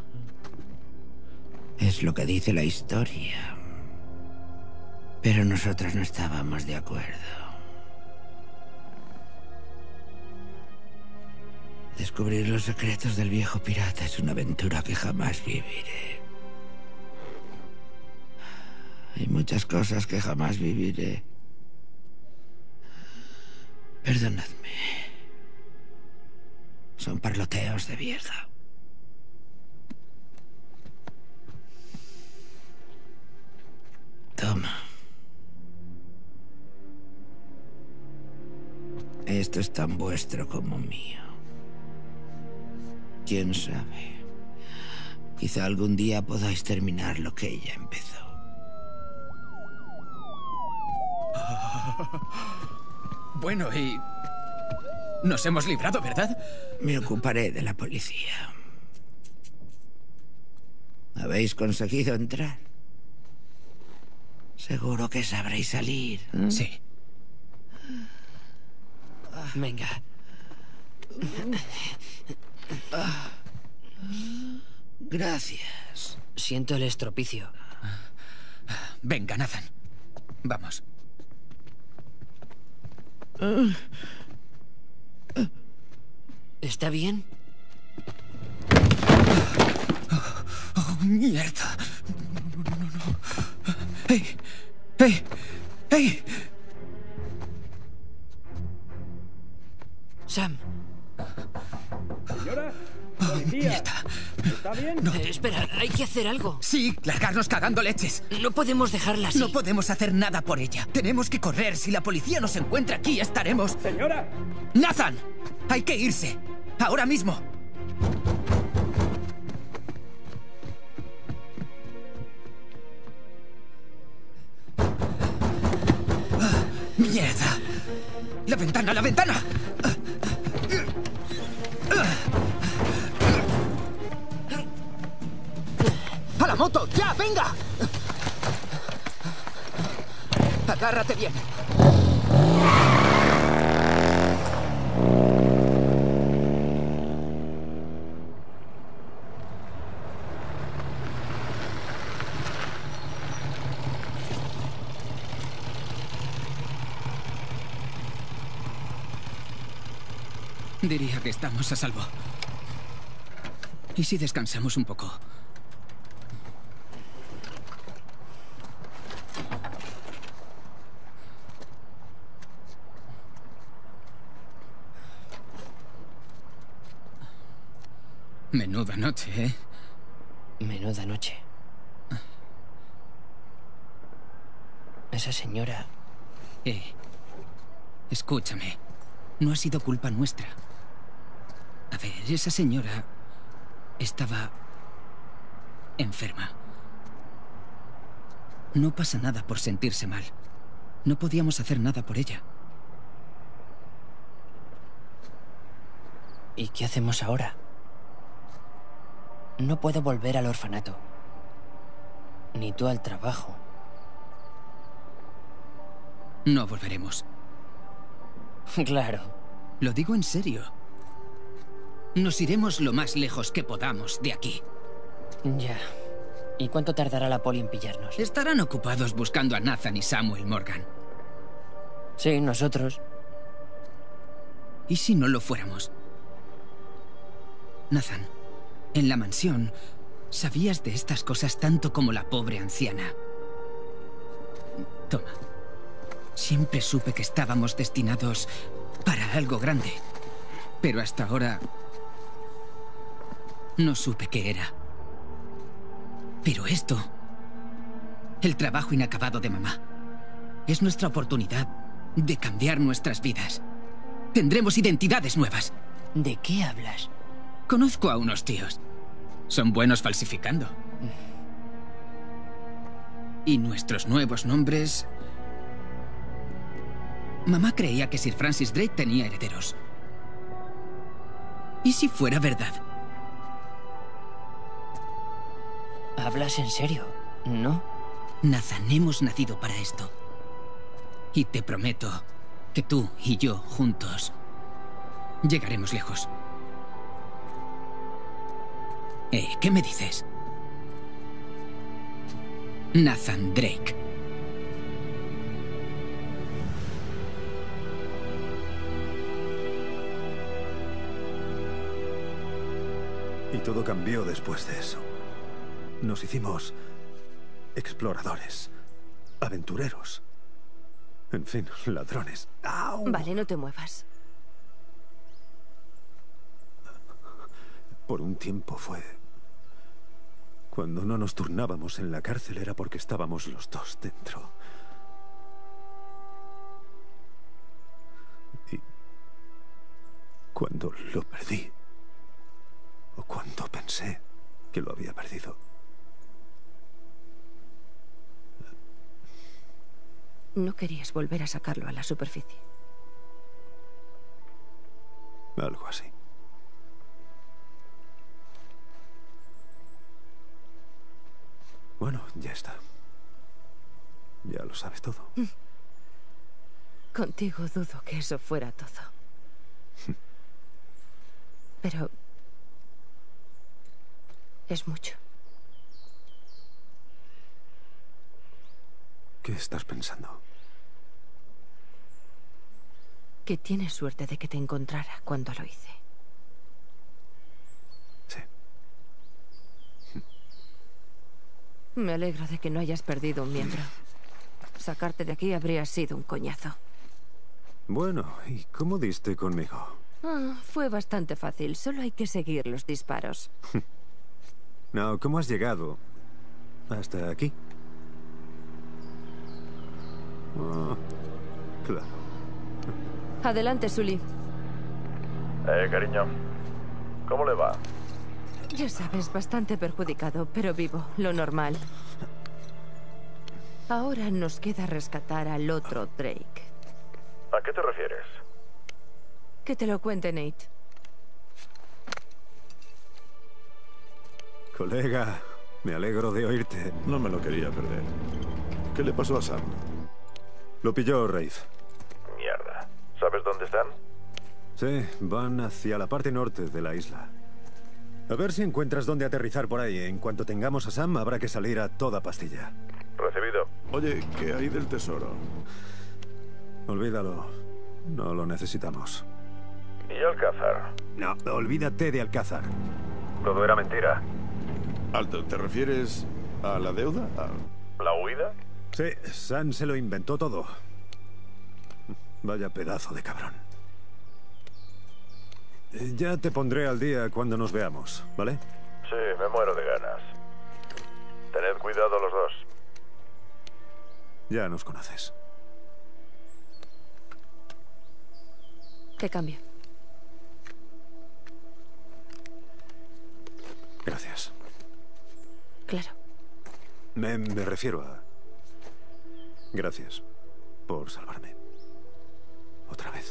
Es lo que dice la historia. Pero nosotros no estábamos de acuerdo. Descubrir los secretos del viejo pirata es una aventura que jamás viviré. Hay muchas cosas que jamás viviré. Perdonadme. Son parloteos de vieja. Toma. Esto es tan vuestro como mío. ¿Quién sabe? Quizá algún día podáis terminar lo que ella empezó. Bueno, y... nos hemos librado, ¿verdad? Me ocuparé de la policía. ¿Habéis conseguido entrar? Seguro que sabréis salir, ¿eh? Sí. Venga. Gracias. Siento el estropicio. Venga, Nathan. Vamos. ¿Está bien? Oh, mierda. No. ¡Hey! ¡Hey! ¡Hey! Sam. Señora, policía. ¿Está bien? No. Espera, hay que hacer algo. Sí, largarnos cagando leches. No podemos dejarla así. No podemos hacer nada por ella. Tenemos que correr. Si la policía nos encuentra aquí, estaremos... Señora. Nathan, hay que irse. Ahora mismo. ¡Mierda! ¡La ventana, la ventana! ¡A la moto! ¡Ya, venga! Agárrate bien. Diría que estamos a salvo. ¿Y si descansamos un poco? Menuda noche, ¿eh? Menuda noche. Esa señora... Escúchame. No ha sido culpa nuestra. A ver, esa señora estaba enferma. No pasa nada por sentirse mal. No podíamos hacer nada por ella. ¿Y qué hacemos ahora? No puedo volver al orfanato. Ni tú al trabajo. no volveremos. Claro. Lo digo en serio. Nos iremos lo más lejos que podamos de aquí. Ya. ¿Y cuánto tardará la poli en pillarnos? Estarán ocupados buscando a Nathan y Samuel Morgan. Sí, nosotros. ¿Y si no lo fuéramos? Nathan, en la mansión, sabías de estas cosas tanto como la pobre anciana. Toma. Siempre supe que estábamos destinados para algo grande. Pero hasta ahora no supe qué era. Pero esto, el trabajo inacabado de mamá, es nuestra oportunidad de cambiar nuestras vidas. Tendremos identidades nuevas. ¿De qué hablas? Conozco a unos tíos. Son buenos falsificando. Y nuestros nuevos nombres... Mamá creía que Sir Francis Drake tenía herederos. ¿Y si fuera verdad? ¿Hablas en serio? ¿No? Nathan, hemos nacido para esto. Y te prometo que tú y yo, juntos, llegaremos lejos. ¿Qué me dices? Nathan Drake. Y todo cambió después de eso. Nos hicimos exploradores, aventureros. En fin, ladrones. ¡Au! Vale, no te muevas. Por un tiempo fue... Cuando no nos turnábamos en la cárcel era porque estábamos los dos dentro. Y cuando lo perdí, o cuando pensé que lo había perdido, no querías volver a sacarlo a la superficie. algo así. Bueno, ya está. Ya lo sabes todo. Contigo dudo que eso fuera todo. Pero... es mucho. ¿Qué estás pensando? Que tienes suerte de que te encontrara cuando lo hice. Sí. Me alegro de que no hayas perdido un miembro. Sacarte de aquí habría sido un coñazo. Bueno, ¿y cómo diste conmigo? Fue bastante fácil. Solo hay que seguir los disparos. No, ¿cómo has llegado hasta aquí? Oh, claro. Adelante, Sully. Cariño. ¿Cómo le va? Ya sabes, bastante perjudicado, pero vivo, lo normal. Ahora nos queda rescatar al otro Drake. ¿A qué te refieres? Que te lo cuente Nate. Colega, me alegro de oírte. No me lo quería perder. ¿Qué le pasó a Sam? Lo pilló Rafe. Mierda. ¿Sabes dónde están? Sí, van hacia la parte norte de la isla. A ver si encuentras dónde aterrizar por ahí. En cuanto tengamos a Sam, habrá que salir a toda pastilla. Recibido. Oye, ¿qué hay del tesoro? Olvídalo. No lo necesitamos. ¿Y Alcázar? No, olvídate de Alcázar. Todo era mentira. Alto, ¿te refieres a la deuda? ¿La huida? Sí, Sam se lo inventó todo. Vaya pedazo de cabrón. Ya te pondré al día cuando nos veamos, ¿vale? Sí, me muero de ganas. Tened cuidado los dos. Ya nos conoces. Te cambio. Gracias. Claro. Me refiero a... Gracias por salvarme. Otra vez.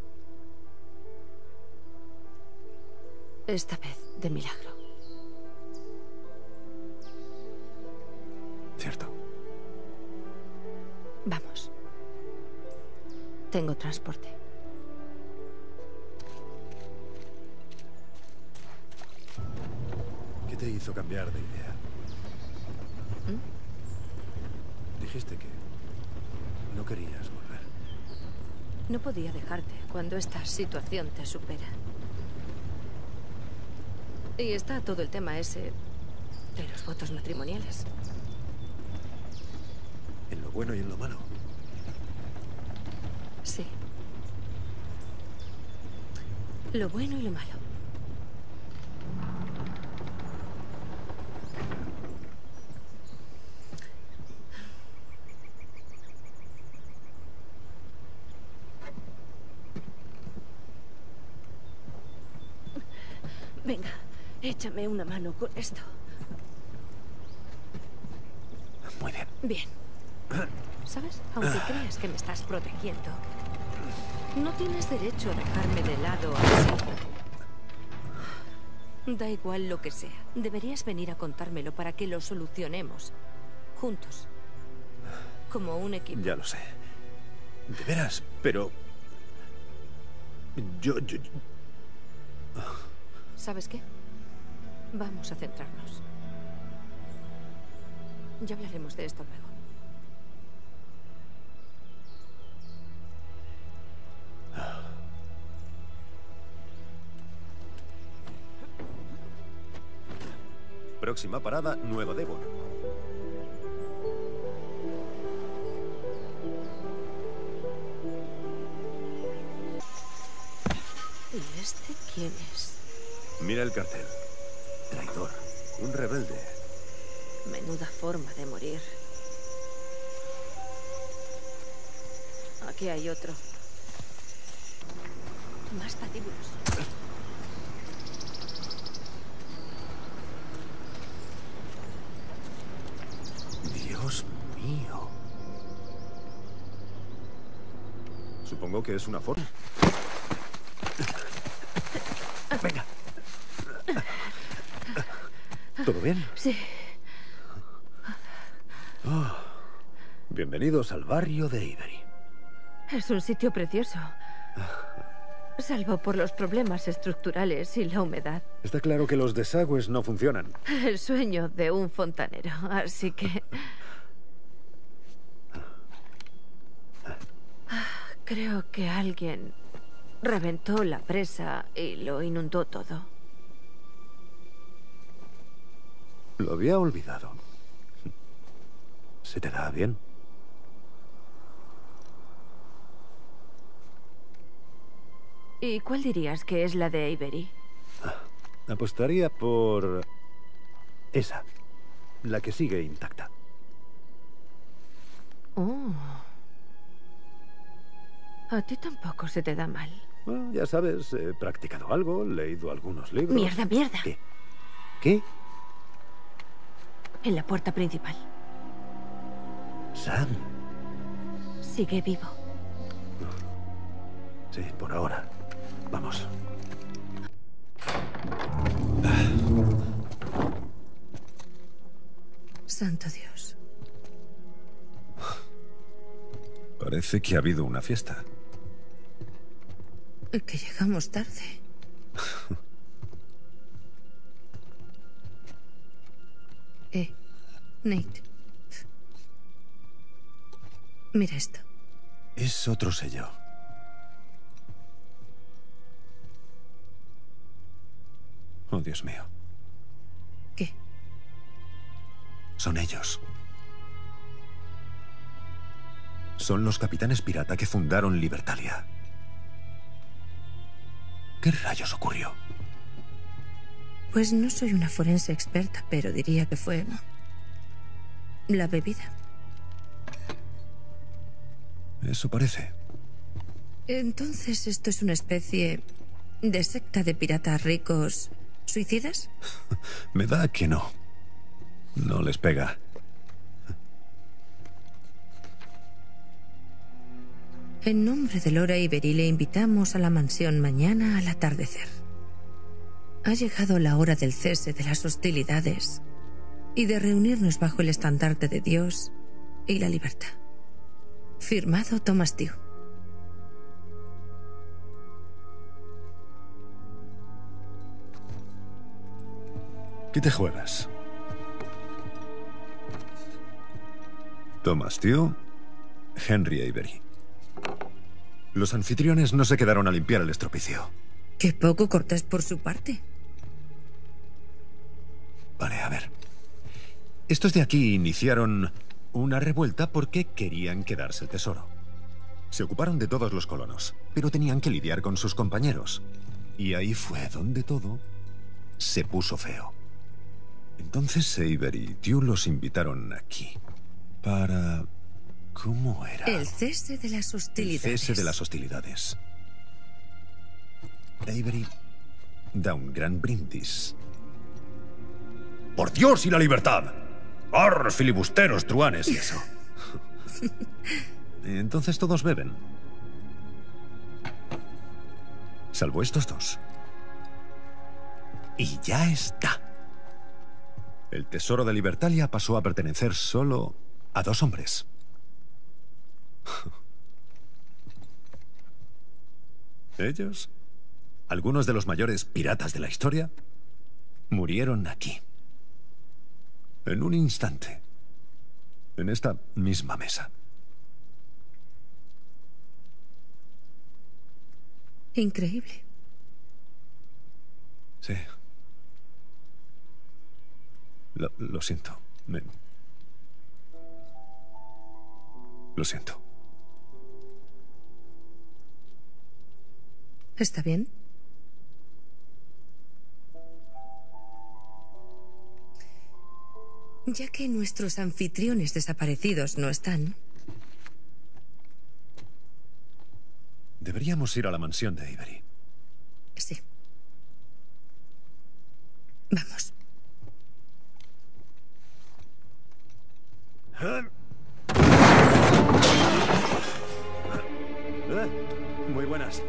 Esta vez de milagro. Cierto. Vamos. tengo transporte. ¿Qué te hizo cambiar de idea? Dijiste que no querías volver. No podía dejarte cuando esta situación te supera. Y está todo el tema ese de los votos matrimoniales. En lo bueno y en lo malo. Sí. Lo bueno y lo malo. Venga, échame una mano con esto. Muy bien. Bien. ¿Sabes? Aunque creas que me estás protegiendo, no tienes derecho a dejarme de lado así. Da igual lo que sea. Deberías venir a contármelo para que lo solucionemos. Juntos. Como un equipo. Ya lo sé. De veras, pero... Yo... ¿Sabes qué? Vamos a centrarnos. Ya hablaremos de esto luego. Próxima parada, Nueva Devon. ¿Y este quién es? Mira el cartel. Traidor. Un rebelde. Menuda forma de morir. Aquí hay otro. Más patíbulos. Dios mío. Supongo que es una forma. Venga. ¿Todo bien? Sí. Oh, bienvenidos al barrio de Avery. Es un sitio precioso. Salvo por los problemas estructurales y la humedad. Está claro que los desagües no funcionan. El sueño de un fontanero, así que... Creo que alguien reventó la presa y lo inundó todo. Lo había olvidado. ¿Se te da bien? ¿Y cuál dirías que es la de Avery? Apostaría por... esa. La que sigue intacta. Oh. A ti tampoco se te da mal. Bueno, ya sabes, he practicado algo, leído algunos libros. ¡Mierda, mierda! ¿Qué? ¿Qué? En la puerta principal. Sam. Sigue vivo. Sí, por ahora. Vamos. Santo Dios. Parece que ha habido una fiesta. Que llegamos tarde. Nate. Mira esto. Es otro sello. Oh, Dios mío. ¿Qué? Son ellos. Son los capitanes pirata que fundaron Libertalia. ¿Qué rayos ocurrió? Pues no soy una forense experta, pero diría que fue... la bebida. Eso parece. Entonces, ¿esto es una especie de secta de piratas ricos suicidas? Me da que no. No les pega. En nombre de Laura Avery le invitamos a la mansión mañana al atardecer. Ha llegado la hora del cese de las hostilidades y de reunirnos bajo el estandarte de Dios y la libertad. Firmado Thomas Tew. ¿Qué te juegas? Thomas Tew, Henry Avery. Los anfitriones no se quedaron a limpiar el estropicio. Qué poco cortés por su parte. Vale, a ver. Estos de aquí iniciaron una revuelta porque querían quedarse el tesoro. Se ocuparon de todos los colonos, pero tenían que lidiar con sus compañeros. Y ahí fue donde todo se puso feo. Entonces Avery y Tew los invitaron aquí para... ¿Cómo era? El cese de las hostilidades. El cese de las hostilidades. Avery da un gran brindis. ¡Por Dios y la libertad! ¡Arr, filibusteros, truanes y eso! Y entonces todos beben. Salvo estos dos. Y ya está. El tesoro de Libertalia pasó a pertenecer solo a 2 hombres. Ellos, algunos de los mayores piratas de la historia, murieron aquí. En un instante. En esta misma mesa. Increíble. Sí. Lo siento. Lo siento. ¿Está bien? Ya que nuestros anfitriones desaparecidos no están... Deberíamos ir a la mansión de Avery. Sí. Vamos. Muy buenas.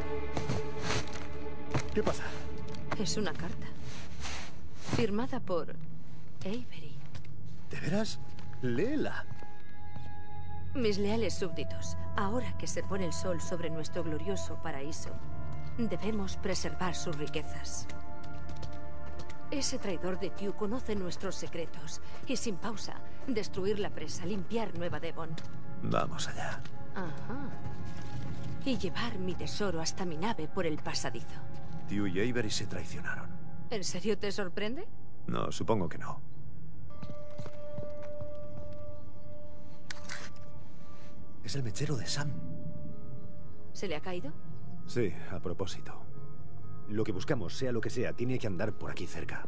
¿Qué pasa? Es una carta. Firmada por Avery. ¿De veras? Léela. Mis leales súbditos, ahora que se pone el sol sobre nuestro glorioso paraíso, debemos preservar sus riquezas. Ese traidor de Tew conoce nuestros secretos y, sin pausa, destruir la presa, limpiar Nueva Devon. Vamos allá. Ajá. Y llevar mi tesoro hasta mi nave por el pasadizo. Tew y Avery se traicionaron. ¿En serio te sorprende? No, supongo que no. Es el mechero de Sam. ¿Se le ha caído? Sí, a propósito. Lo que buscamos, sea lo que sea, tiene que andar por aquí cerca.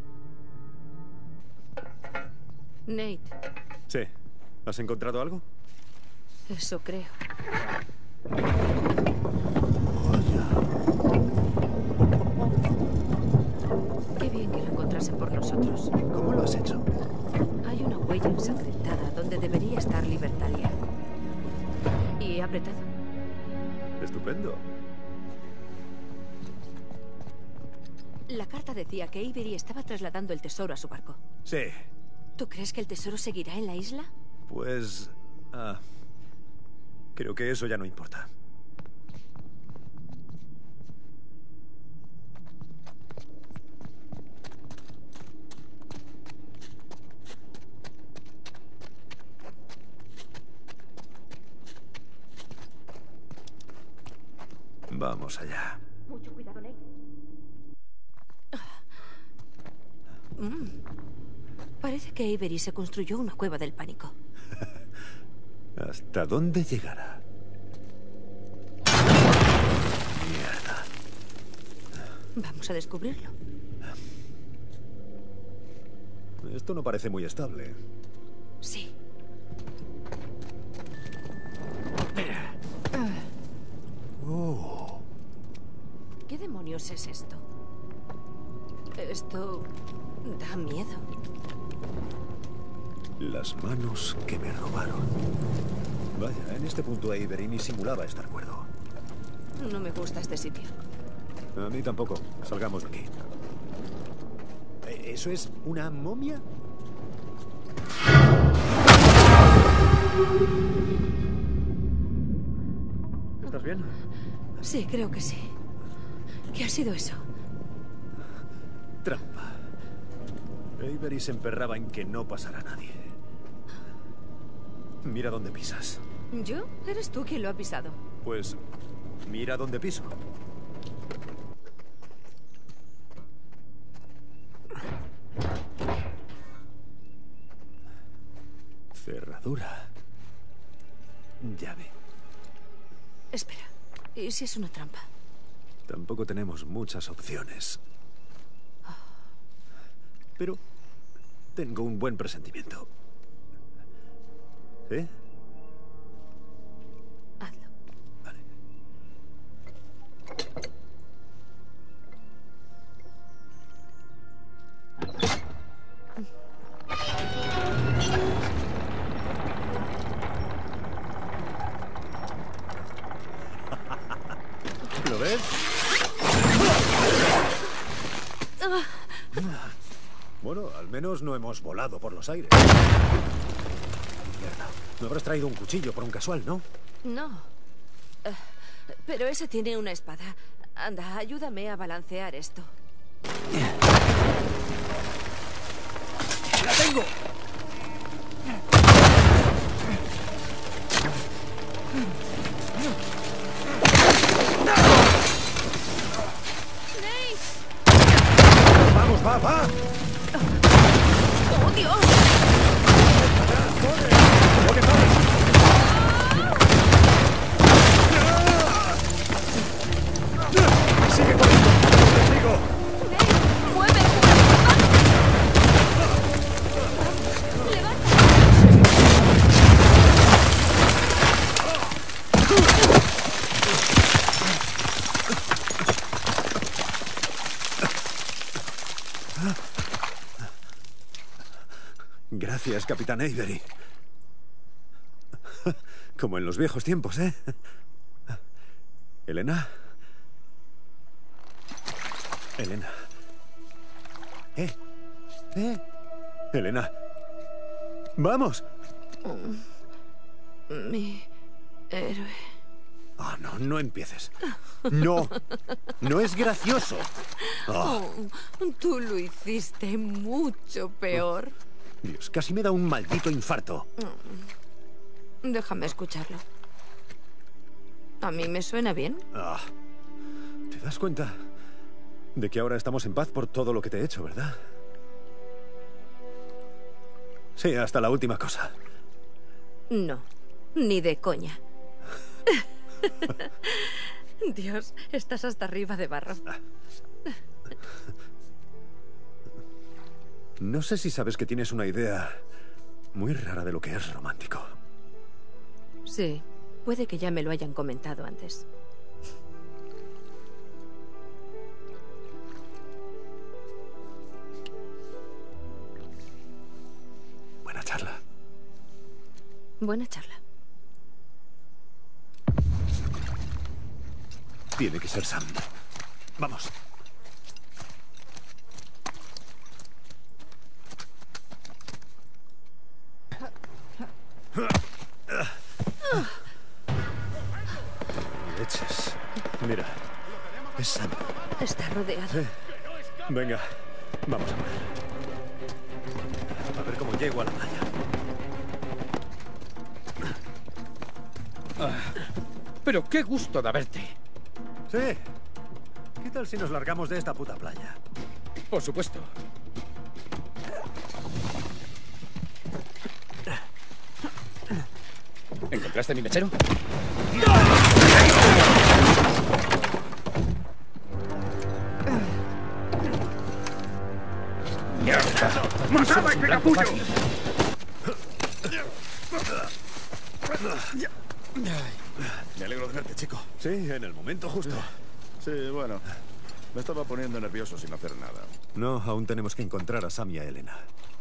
Nate. Sí. ¿Has encontrado algo? Eso creo. Qué bien que lo encontrasen por nosotros. ¿Cómo lo has hecho? Hay una huella ensangrentada donde debería estar Libertalia. Y he apretado. Estupendo. La carta decía que Avery estaba trasladando el tesoro a su barco. Sí. ¿Tú crees que el tesoro seguirá en la isla? Pues... creo que eso ya no importa. Vamos allá. Mucho cuidado, Nate. Parece que Avery se construyó una cueva del pánico. ¿Hasta dónde llegará? Mierda. Vamos a descubrirlo. Esto no parece muy estable. Sí. Oh. ¿Qué demonios es esto? Esto da miedo. Las manos que me robaron. Vaya, en este punto Avery ni simulaba estar cuerdo. No me gusta este sitio. A mí tampoco. Salgamos de aquí. ¿Eso es una momia? ¿Estás bien? Sí, creo que sí. ¿Qué ha sido eso? Trampa. Avery se emperraba en que no pasará nadie. Mira dónde pisas. ¿Yo? Eres tú quien lo ha pisado. Pues mira dónde piso. Cerradura. Llave. Espera. ¿Y si es una trampa? Tampoco tenemos muchas opciones. Pero tengo un buen presentimiento. ¿Sí? Hazlo. Vale. ¿Lo ves? Bueno, al menos no hemos volado por los aires. Mierda. No habrás traído un cuchillo por un casual, ¿no? No. Pero ese tiene una espada. Anda, ayúdame a balancear esto. ¡La tengo! ¡Vamos, va, va! ¡Oh, Dios! ¡Sigue corriendo! ¡Contigo! ¡Mueve! Gracias, Capitán Avery. Como en los viejos tiempos, ¿eh? ¿Elena? Elena. Elena. ¡Vamos! Mi héroe. Oh, no, no empieces. No. No es gracioso. Oh. Oh, tú lo hiciste mucho peor. Dios, casi me da un maldito infarto. Déjame escucharlo. ¿A mí me suena bien? Ah, ¿te das cuenta de que ahora estamos en paz por todo lo que te he hecho, verdad? Sí, hasta la última cosa. No, ni de coña. Dios, estás hasta arriba de barro. No sé si sabes que tienes una idea muy rara de lo que es romántico. Sí, puede que ya me lo hayan comentado antes. Buena charla. Buena charla. Tiene que ser Sam. Vamos. Leches. Mira, es Sam. Está rodeado. Venga, vamos a ver. A ver cómo llego a la playa. Pero qué gusto de verte. Sí. ¿Qué tal si nos largamos de esta puta playa? Por supuesto. ¿Encontraste mi mechero? ¡Mierda! ¡Mataba a ese capullo! Me alegro de verte, chico. Sí, en el momento justo. Sí, bueno. Me estaba poniendo nervioso sin hacer nada. No, aún tenemos que encontrar a Sam y a Elena.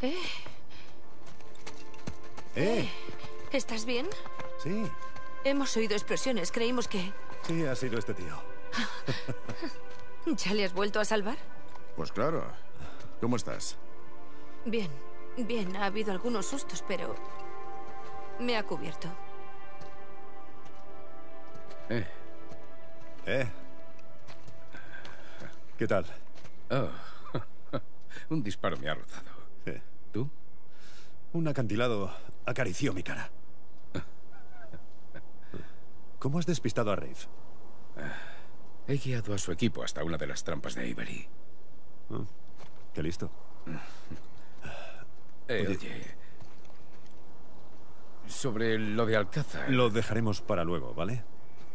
¿Estás bien? Sí. Hemos oído explosiones. Creímos que... Sí, ha sido este tío. ¿Ya le has vuelto a salvar? Pues claro. ¿Cómo estás? Bien, bien. Ha habido algunos sustos, pero... me ha cubierto. ¿Qué tal? Oh. Un disparo me ha rozado. ¿Tú? Un acantilado acarició mi cara. ¿Cómo has despistado a Rafe? He guiado a su equipo hasta una de las trampas de Avery. Qué listo. Oye, sobre lo de Alcázar... Lo dejaremos para luego, ¿vale?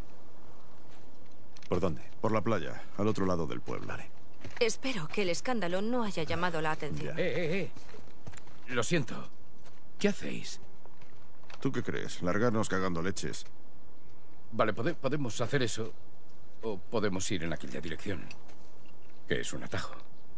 ¿Por dónde? Por la playa, al otro lado del pueblo. Vale. Espero que el escándalo no haya llamado la atención. Lo siento. ¿Qué hacéis? ¿Tú qué crees? ¿Largarnos cagando leches? Vale, podemos hacer eso. O podemos ir en aquella dirección. Que es un atajo.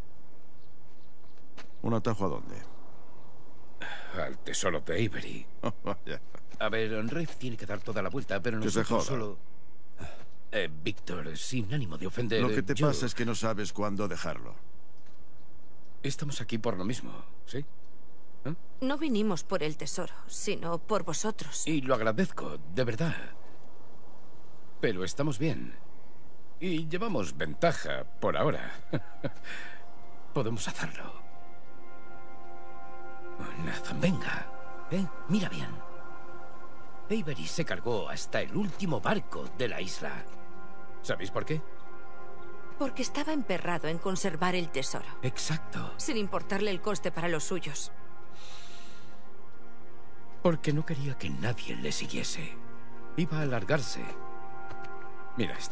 ¿Un atajo a dónde? Al tesoro de Avery. A ver, Rafe tiene que dar toda la vuelta, pero Que se nosotros joda. solo... Víctor, sin ánimo de ofender... Lo que te pasa es que no sabes cuándo dejarlo. Estamos aquí por lo mismo, ¿sí? No vinimos por el tesoro, sino por vosotros. Y lo agradezco, de verdad. Pero estamos bien. Y llevamos ventaja por ahora. Podemos hacerlo. Nathan, venga. Mira bien. Avery se cargó hasta el último barco de la isla. ¿Sabéis por qué? Porque estaba emperrado en conservar el tesoro. Exacto. Sin importarle el coste para los suyos. Porque no quería que nadie le siguiese. Iba a alargarse. Mira esto.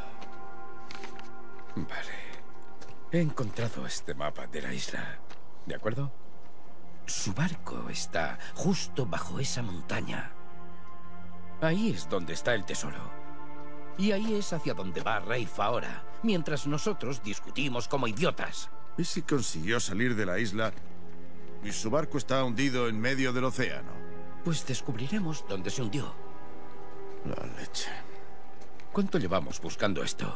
Vale. He encontrado este mapa de la isla. ¿De acuerdo? Su barco está justo bajo esa montaña. Ahí es donde está el tesoro. Y ahí es hacia donde va Rafe ahora, mientras nosotros discutimos como idiotas. ¿Y si consiguió salir de la isla y su barco está hundido en medio del océano? Pues descubriremos dónde se hundió. La leche. ¿Cuánto llevamos buscando esto?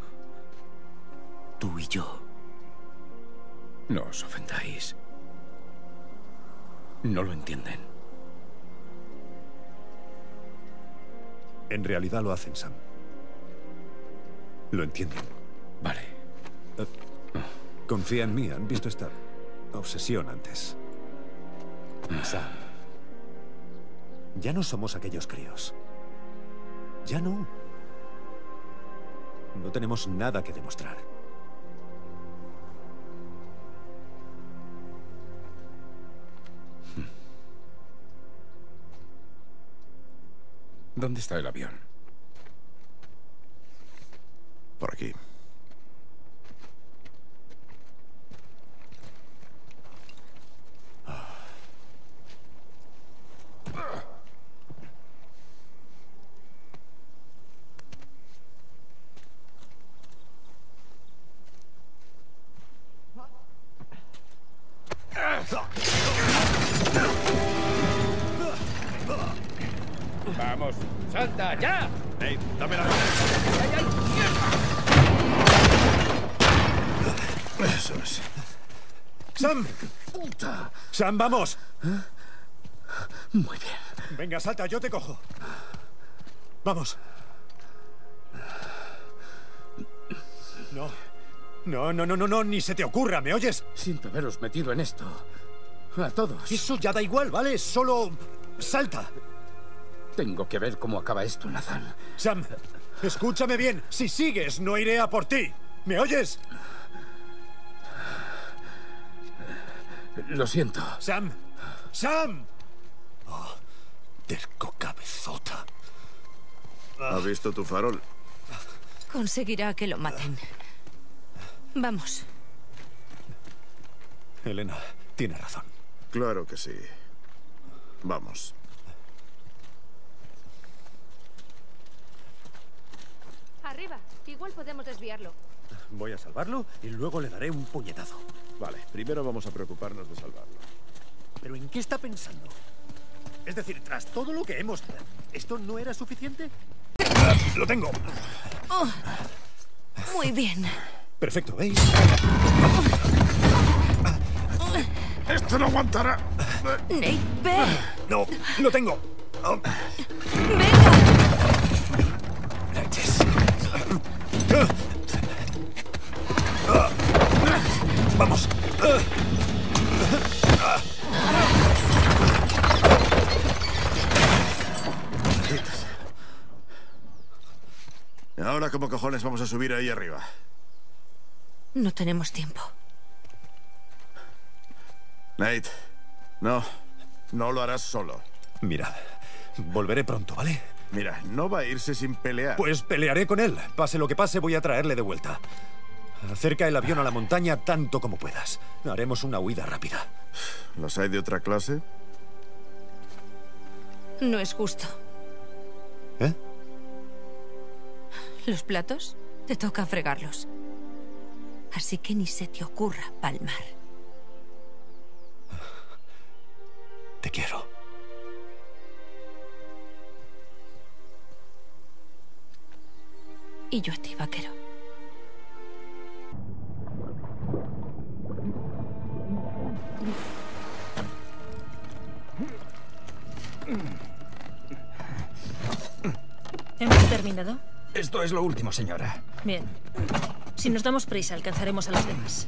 Tú y yo. No os ofendáis. No lo entienden. En realidad lo hacen, Sam. Lo entienden. Vale. Confía en mí. Han visto esta obsesión antes. Sam. Ya no somos aquellos críos. Ya no. No tenemos nada que demostrar. ¿Dónde está el avión? Por aquí. ¡Vamos! ¡Salta! ¡Ya! ¡Hey, dame la mano! Eso es. ¡Sam! ¡Puta! ¡Sam, vamos! Muy bien. Venga, salta, yo te cojo. Vamos. No. No, ni se te ocurra, ¿me oyes? Siento haberos metido en esto. A todos. Eso ya da igual, ¿vale? Solo salta. Tengo que ver cómo acaba esto, Nathan. Sam, escúchame bien. Si sigues, no iré a por ti. ¿Me oyes? Lo siento. Sam. ¡Sam! Oh, terco cabezota. ¿Ha visto tu farol? Conseguirá que lo maten. Vamos. Elena, tiene razón. Claro que sí. Vamos. Arriba. Igual podemos desviarlo. Voy a salvarlo y luego le daré un puñetazo. Vale, primero vamos a preocuparnos de salvarlo. ¿Pero en qué está pensando? Es decir, tras todo lo que hemos... ¿Esto no era suficiente? ¡Lo tengo! Oh, muy bien. Perfecto, ¿veis? ¡Esto no aguantará! Nate, ve. No, lo tengo. Oh. Venga. Vamos. ahora cómo cojones vamos a subir ahí arriba? No tenemos tiempo. Nate, no lo harás solo. Mira, volveré pronto, ¿vale? Mira, no va a irse sin pelear. Pues pelearé con él. Pase lo que pase, voy a traerle de vuelta. Acerca el avión a la montaña tanto como puedas. Haremos una huida rápida. ¿Los hay de otra clase? No es justo. ¿Eh? Los platos, te toca fregarlos. Así que ni se te ocurra palmar. Te quiero. Y yo a ti, vaquero. ¿Hemos terminado? Esto es lo último, señora. Bien. Si nos damos prisa, alcanzaremos a los demás.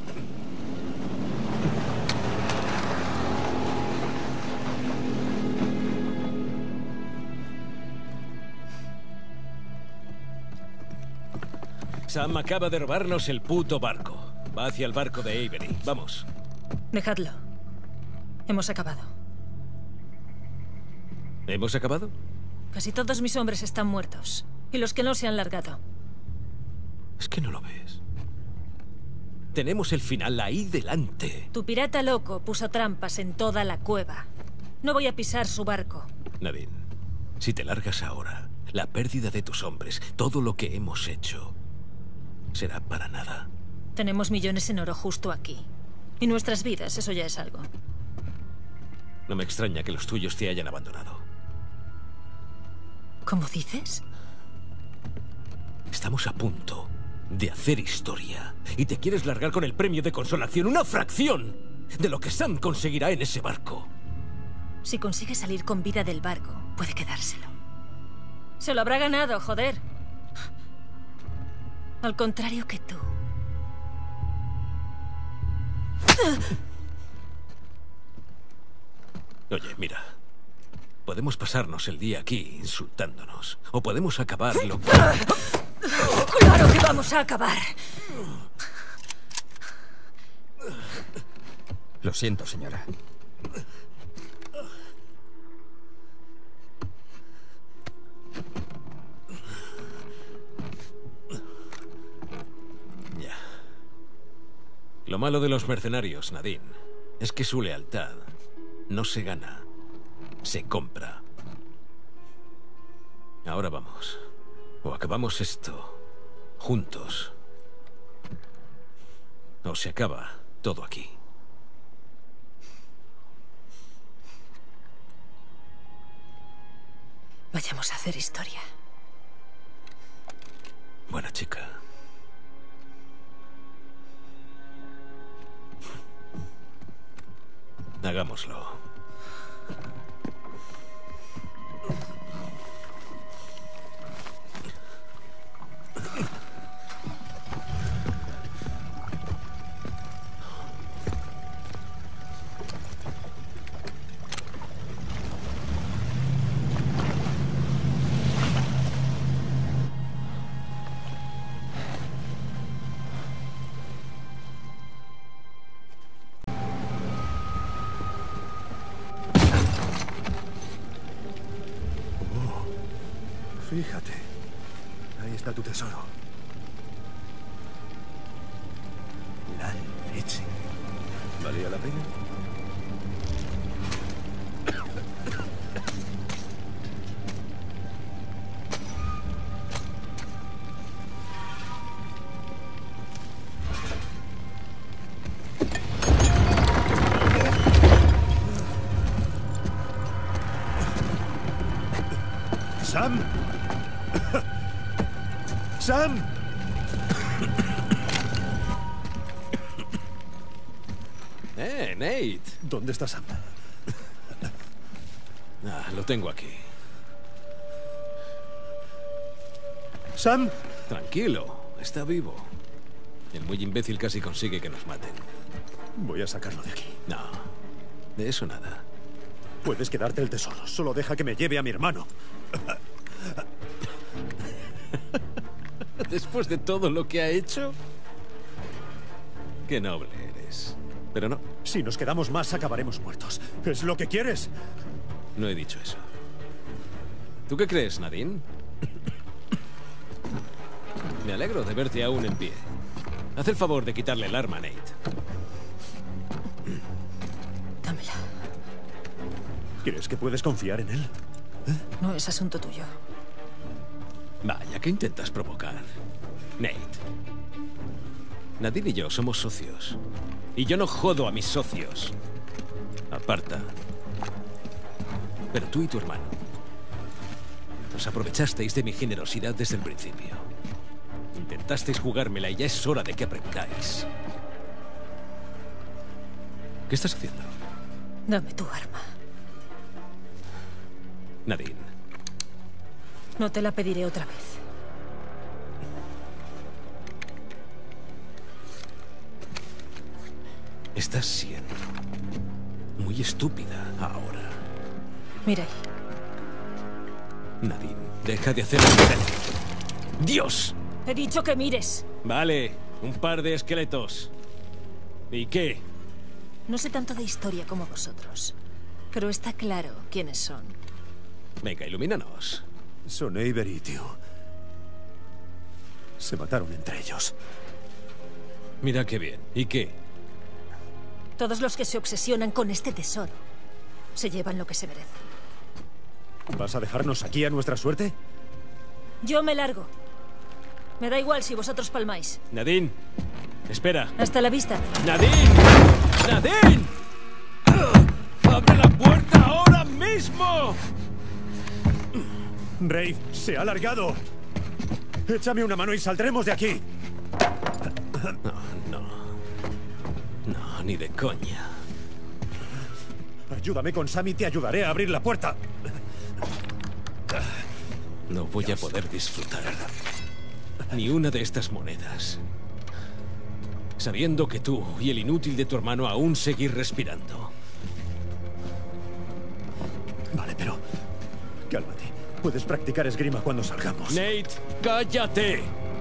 Sam acaba de robarnos el puto barco. Va hacia el barco de Avery. Vamos. Dejadlo. Hemos acabado. ¿Hemos acabado? Casi todos mis hombres están muertos. Y los que no se han largado. Es que no lo ves. Tenemos el final ahí delante. Tu pirata loco puso trampas en toda la cueva. No voy a pisar su barco. Nadine, si te largas ahora, la pérdida de tus hombres, todo lo que hemos hecho, será para nada. Tenemos millones en oro justo aquí. Y nuestras vidas, eso ya es algo. No me extraña que los tuyos te hayan abandonado. ¿Cómo dices? Estamos a punto de hacer historia. Y te quieres largar con el premio de consolación, una fracción de lo que Sam conseguirá en ese barco. Si consigue salir con vida del barco, puede quedárselo. Se lo habrá ganado, joder. Al contrario que tú. Oye, mira. Podemos pasarnos el día aquí insultándonos. O podemos acabarlo. ¡Claro que vamos a acabar! Lo siento, señora. Ya. Lo malo de los mercenarios, Nadine, es que su lealtad no se gana, se compra. Ahora vamos. O acabamos esto juntos, o se acaba todo aquí. Vayamos a hacer historia. Buena chica. Hagámoslo. Fíjate. Ahí está tu tesoro. La leche. ¿Valía la pena? ¡Sam! ¡Sam! Nate. ¿Dónde está Sam? Lo tengo aquí. ¡Sam! Tranquilo, está vivo. El muy imbécil casi consigue que nos maten. Voy a sacarlo de aquí. No, de eso nada. Puedes quedarte el tesoro. Solo deja que me lleve a mi hermano. Después de todo lo que ha hecho. Qué noble eres. Pero no. Si nos quedamos más, acabaremos muertos. ¿Es lo que quieres? No he dicho eso. ¿Tú qué crees, Nadine? Me alegro de verte aún en pie. Haz el favor de quitarle el arma a Nate. Dámela. ¿Crees que puedes confiar en él? No es asunto tuyo. Vaya, ¿qué intentas provocar? Nate. Nadine y yo somos socios. Y yo no jodo a mis socios. Aparta. Pero tú y tu hermano os aprovechasteis de mi generosidad desde el principio. Intentasteis jugármela y ya es hora de que aprendáis. ¿Qué estás haciendo? Dame tu arma. Nadine. No te la pediré otra vez. Estás siendo muy estúpida ahora. Mira ahí. Nadine, deja de hacer el... ¡Dios! He dicho que mires. Vale, un par de esqueletos. ¿Y qué? No sé tanto de historia como vosotros, pero está claro quiénes son. Venga, ilumínanos. Son Avery, tío. Se mataron entre ellos. Mira qué bien. ¿Y qué? Todos los que se obsesionan con este tesoro se llevan lo que se merecen. ¿Vas a dejarnos aquí a nuestra suerte? Yo me largo. Me da igual si vosotros palmáis. Nadine, espera. Hasta la vista. ¡Nadine! ¡Nadine! ¡Abre la puerta ahora mismo! Rafe, se ha alargado. Échame una mano y saldremos de aquí. No, ni de coña. Ayúdame con Sam y te ayudaré a abrir la puerta. No voy a poder disfrutar ni una de estas monedas, sabiendo que tú y el inútil de tu hermano aún seguís respirando. Vale, pero... cálmate. Puedes practicar esgrima cuando salgamos. Nate, cállate.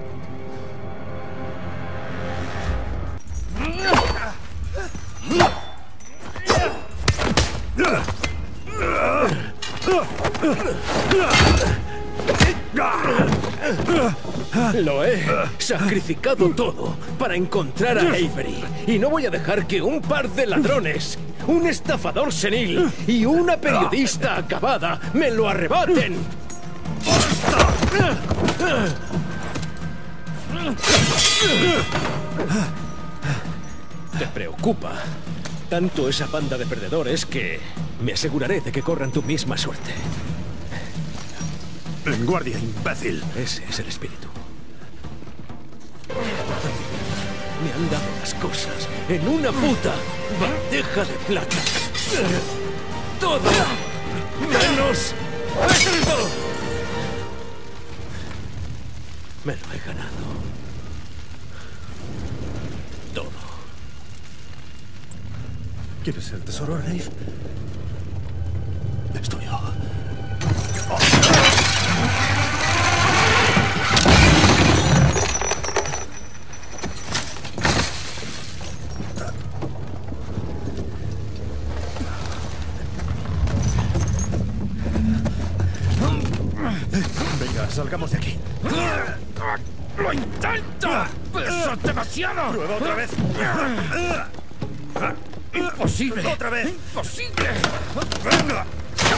Lo he sacrificado todo para encontrar a Avery. Y no voy a dejar que un par de ladrones, un estafador senil y una periodista acabada me lo arrebaten. Te preocupa tanto esa banda de perdedores que me aseguraré de que corran tu misma suerte. En guardia, imbécil. Ese es el espíritu. Me han dado las cosas en una puta bandeja de plata. Todo menos esto. Me lo he ganado. Todo. ¿Quieres el tesoro, Rafe? Es tuyo. Venga, salgamos de aquí. ¡Lo intento! ¡Pero es demasiado! ¡Prueba otra vez! ¡Imposible! ¡Otra vez! ¡Imposible! ¡Venga!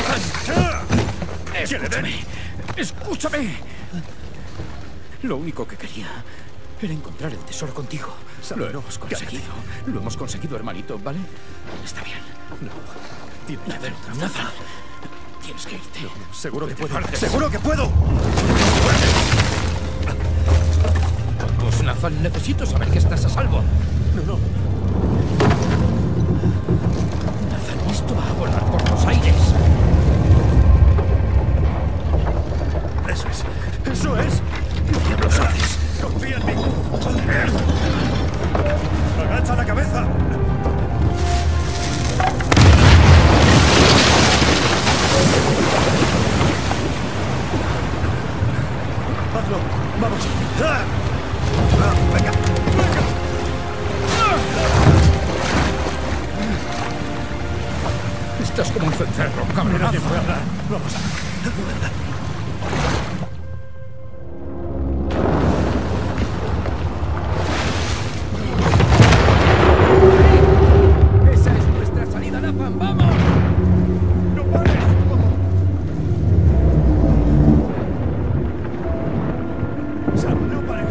Escúchame. Escúchame. Lo único que quería era encontrar el tesoro contigo. Lo hemos conseguido. Lo hemos conseguido, hermanito, ¿vale? Está bien. No. Tiene que haber otra Nathan, tienes que irte. No, seguro que puedo. ¡Seguro que puedo! Vamos, Nathan, necesito saber que estás a salvo. No. Nathan, esto va a volar por los aires. Eso es. ¡Eso es! ¿Qué diablos haces? ¡Confía en mí! ¡Agacha la cabeza! ¡Hazlo! ¡Vamos! ¡Ah! Estás como un cencerro, cabronazo. Vamos a... ¡Esa es nuestra salida, Nathan! ¡Vamos! ¡No pares! Sam, no pares.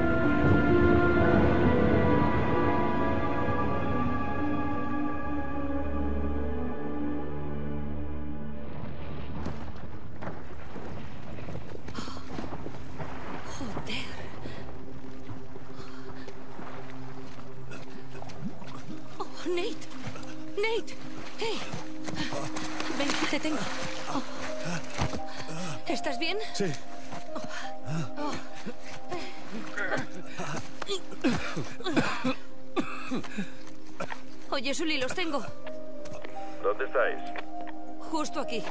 Nate. Nate. Hey. Ven, te tengo. Oh. ¿Estás bien? Sí. Oh. Oye, Sully, los tengo. ¿Dónde estáis? Justo aquí.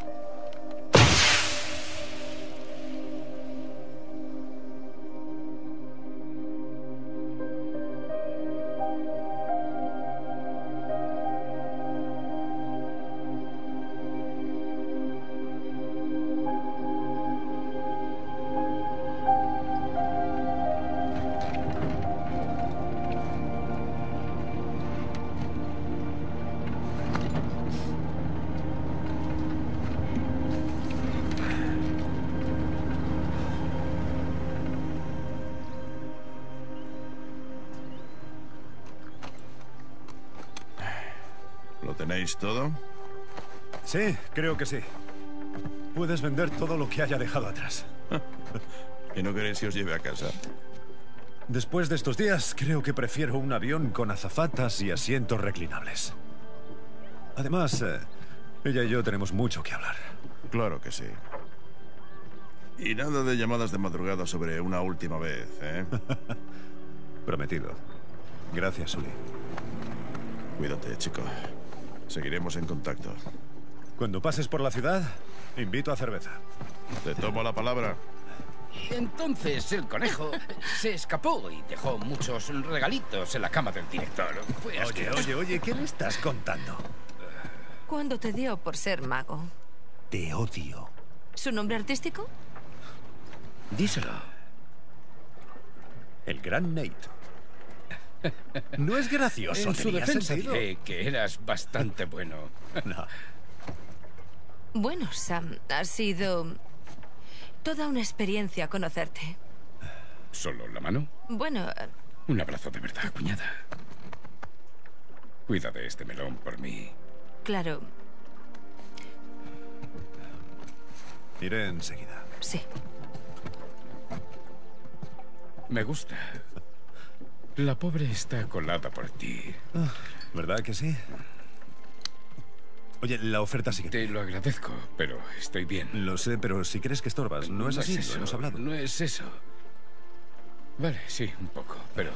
¿Lo tenéis todo? Sí, creo que sí. Puedes vender todo lo que haya dejado atrás. ¿Y no queréis que os lleve a casa? Después de estos días, creo que prefiero un avión con azafatas y asientos reclinables. Además, ella y yo tenemos mucho que hablar. Claro que sí. Y nada de llamadas de madrugada sobre una última vez, ¿eh? Prometido. Gracias, Sully. Cuídate, chico. Seguiremos en contacto. Cuando pases por la ciudad, invito a cerveza. Te tomo la palabra. Y entonces el conejo se escapó y dejó muchos regalitos en la cama del director. Fue asqueroso. Oye, ¿qué le estás contando? ¿Cuándo te dio por ser mago? Te odio. ¿Su nombre artístico? Díselo. El gran Nate. No es gracioso. En su ¿tenía defensa sentido? diré que eras bastante bueno. No. Bueno, Sam, ha sido toda una experiencia conocerte. ¿Solo la mano? Bueno, Un abrazo de verdad, cuñada. Cuida de este melón por mí. claro, Iré enseguida. sí. Me gusta. La pobre está colada por ti. ¿Verdad que sí? Oye, la oferta sigue. Te lo agradezco, pero estoy bien. Lo sé, pero si crees que estorbas, no es así, eso, lo hemos hablado. No es eso. Vale, sí, un poco, pero...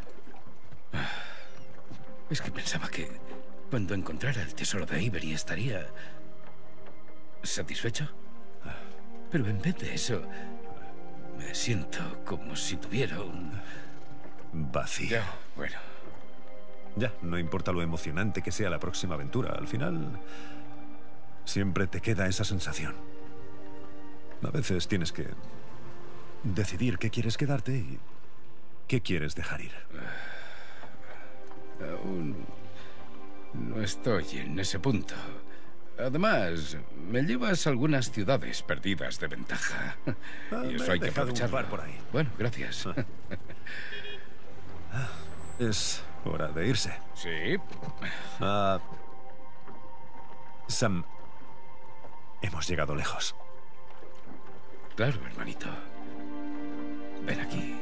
Es que pensaba que cuando encontrara el tesoro de Avery estaría... ¿satisfecho? Pero en vez de eso, me siento como si tuviera un... Vacío. Ya, bueno. Ya, no importa lo emocionante que sea la próxima aventura, al final siempre te queda esa sensación. A veces tienes que decidir qué quieres quedarte y qué quieres dejar ir. Aún no estoy en ese punto. Además, me llevas a algunas ciudades perdidas de ventaja. Y eso me he hay que dejado un aprovecharlo. par por ahí. Bueno, gracias. Es hora de irse. Sí. Sam, hemos llegado lejos. Claro, hermanito. Ven aquí.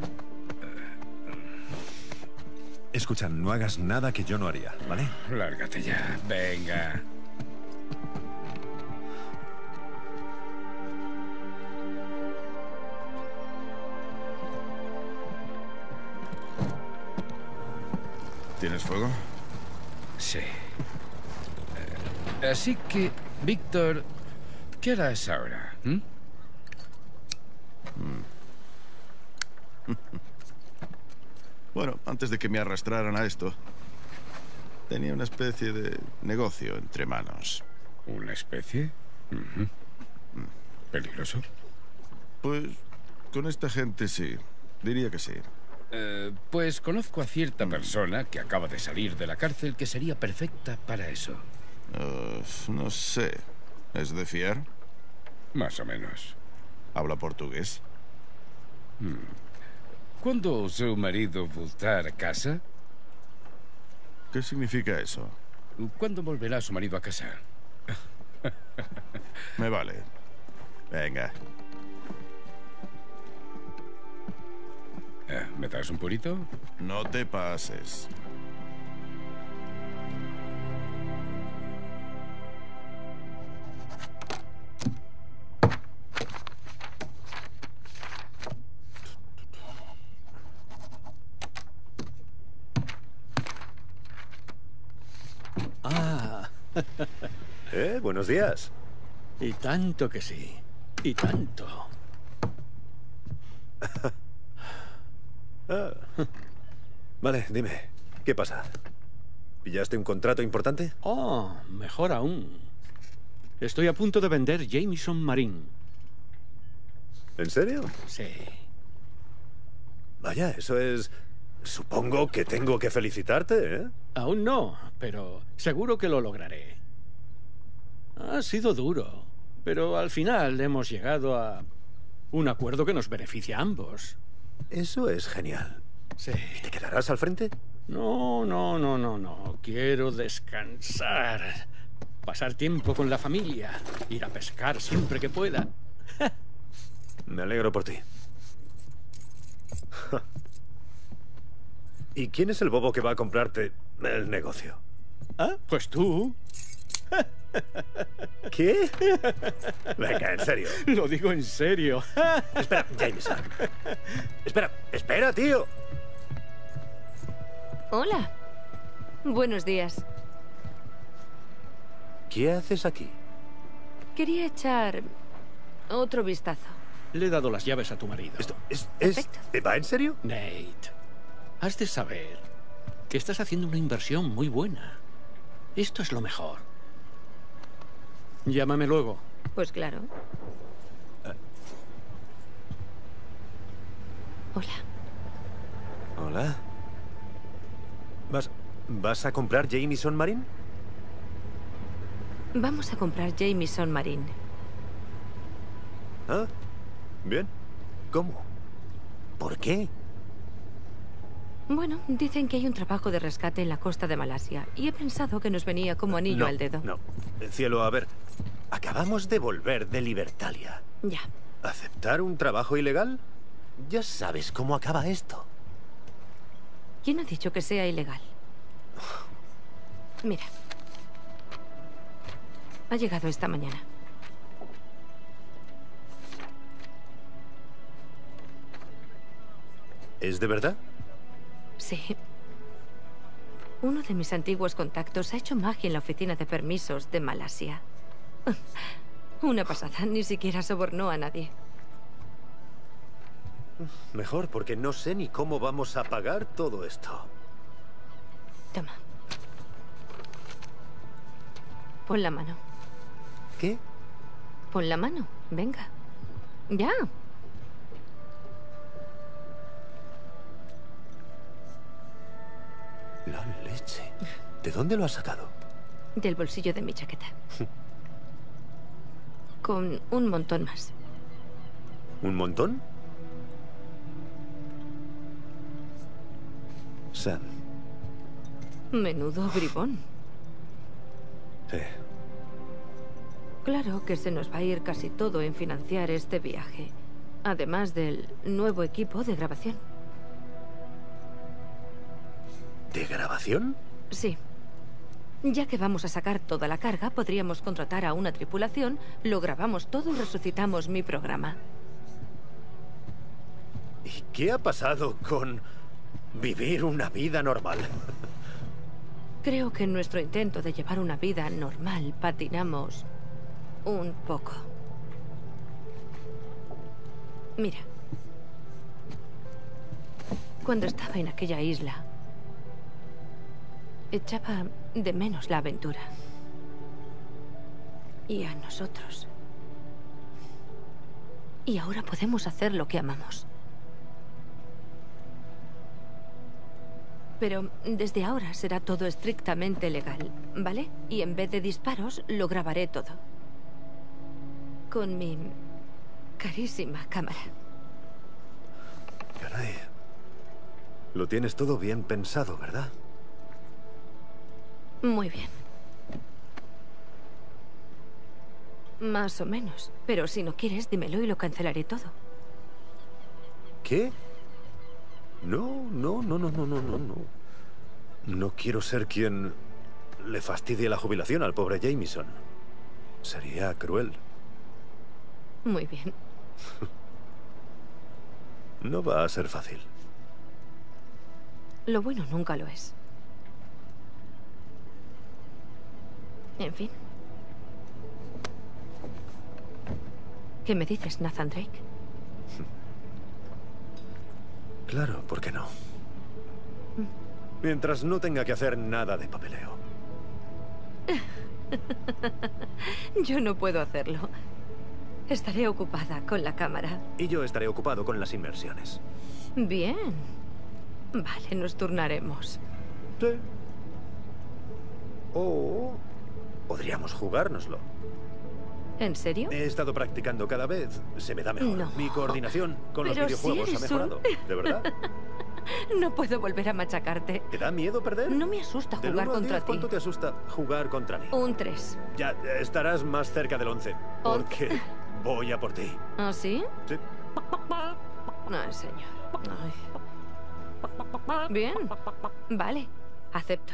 Escucha, no hagas nada que yo no haría, ¿vale? Lárgate ya. Venga. ¿Tienes fuego? Sí. Así que, Víctor, ¿qué harás ahora? Bueno, antes de que me arrastraran a esto, Tenía una especie de negocio entre manos. ¿Una especie? ¿Peligroso? Pues con esta gente sí. Diría que sí. Pues conozco a cierta persona que acaba de salir de la cárcel que sería perfecta para eso. No sé. ¿Es de fiar? Más o menos. ¿Habla portugués? ¿Cuándo su marido voltará a casa? ¿Qué significa eso? ¿Cuándo volverá su marido a casa? Me vale. Venga. ¿Me das un purito? No te pases. Buenos días. Y tanto que sí. Y tanto. Vale, dime. ¿Qué pasa? ¿Pillaste un contrato importante? Oh, mejor aún. Estoy a punto de vender Jameson Marine. ¿En serio? Sí. Vaya, eso es... Supongo que tengo que felicitarte, ¿eh? Aún no, pero seguro que lo lograré. Ha sido duro, pero al final hemos llegado a un acuerdo que nos beneficia a ambos. Eso es genial. Sí. ¿Y te quedarás al frente? No. Quiero descansar. Pasar tiempo con la familia. Ir a pescar siempre que pueda. Me alegro por ti. ¿Y quién es el bobo que va a comprarte el negocio? Ah, pues tú. ¿Qué? Venga, en serio. Lo digo en serio. Espera, Jameson. Espera, tío. Hola. Buenos días. ¿Qué haces aquí? Quería echar otro vistazo. Le he dado las llaves a tu marido. ¿Esto va en serio? Nate, has de saber que estás haciendo una inversión muy buena. Esto es lo mejor. Llámame luego. Pues claro. Hola. Hola. ¿Vas a comprar Jameson Marine? Vamos a comprar Jameson Marine. Ah, bien. ¿Cómo? ¿Por qué? Bueno, dicen que hay un trabajo de rescate en la costa de Malasia y he pensado que nos venía como anillo al dedo. No, cielo, a ver. Acabamos de volver de Libertalia. Ya. ¿Aceptar un trabajo ilegal? Ya sabes cómo acaba esto. ¿Quién ha dicho que sea ilegal? Mira. Ha llegado esta mañana. ¿Es de verdad? Sí. Uno de mis antiguos contactos ha hecho magia en la oficina de permisos de Malasia. Una pasada, ni siquiera sobornó a nadie. Mejor, porque no sé ni cómo vamos a pagar todo esto. Toma. Pon la mano. ¿Qué? Pon la mano, venga. Ya. La leche. ¿De dónde lo has sacado? Del bolsillo de mi chaqueta. Con un montón más. ¿Un montón? Sam. Menudo bribón. Sí. Claro que se nos va a ir casi todo en financiar este viaje. Además del nuevo equipo de grabación. ¿De grabación? Sí. Ya que vamos a sacar toda la carga, podríamos contratar a una tripulación, lo grabamos todo y resucitamos mi programa. ¿Y qué ha pasado con vivir una vida normal? Creo que en nuestro intento de llevar una vida normal patinamos un poco. Mira. Cuando estaba en aquella isla, Echaba de menos la aventura. Y a nosotros. Y ahora podemos hacer lo que amamos. Pero desde ahora será todo estrictamente legal, ¿vale? Y en vez de disparos, lo grabaré todo. Con mi carísima cámara. Caray. Lo tienes todo bien pensado, ¿verdad? Muy bien. Más o menos. Pero si no quieres, dímelo y lo cancelaré todo. ¿Qué? No. No quiero ser quien le fastidie la jubilación al pobre Jameson. Sería cruel. Muy bien. No va a ser fácil. Lo bueno nunca lo es. En fin. ¿Qué me dices, Nathan Drake? Claro, ¿por qué no? Mientras no tenga que hacer nada de papeleo. Yo no puedo hacerlo. Estaré ocupada con la cámara. Y yo estaré ocupado con las inmersiones. Bien. Vale, nos turnaremos. Sí. O podríamos jugárnoslo. ¿En serio? He estado practicando cada vez. Se me da mejor. No. Mi coordinación con los videojuegos ha mejorado. ¿De verdad? No puedo volver a machacarte. ¿Te da miedo perder? No me asusta Del jugar 1 al contra 10, ti. ¿Cuánto te asusta jugar contra mí? Un 3. Ya estarás más cerca del 11. Porque voy a por ti. ¿Ah, sí? Sí. Ay, señor. Ay. Bien. Vale. Acepto.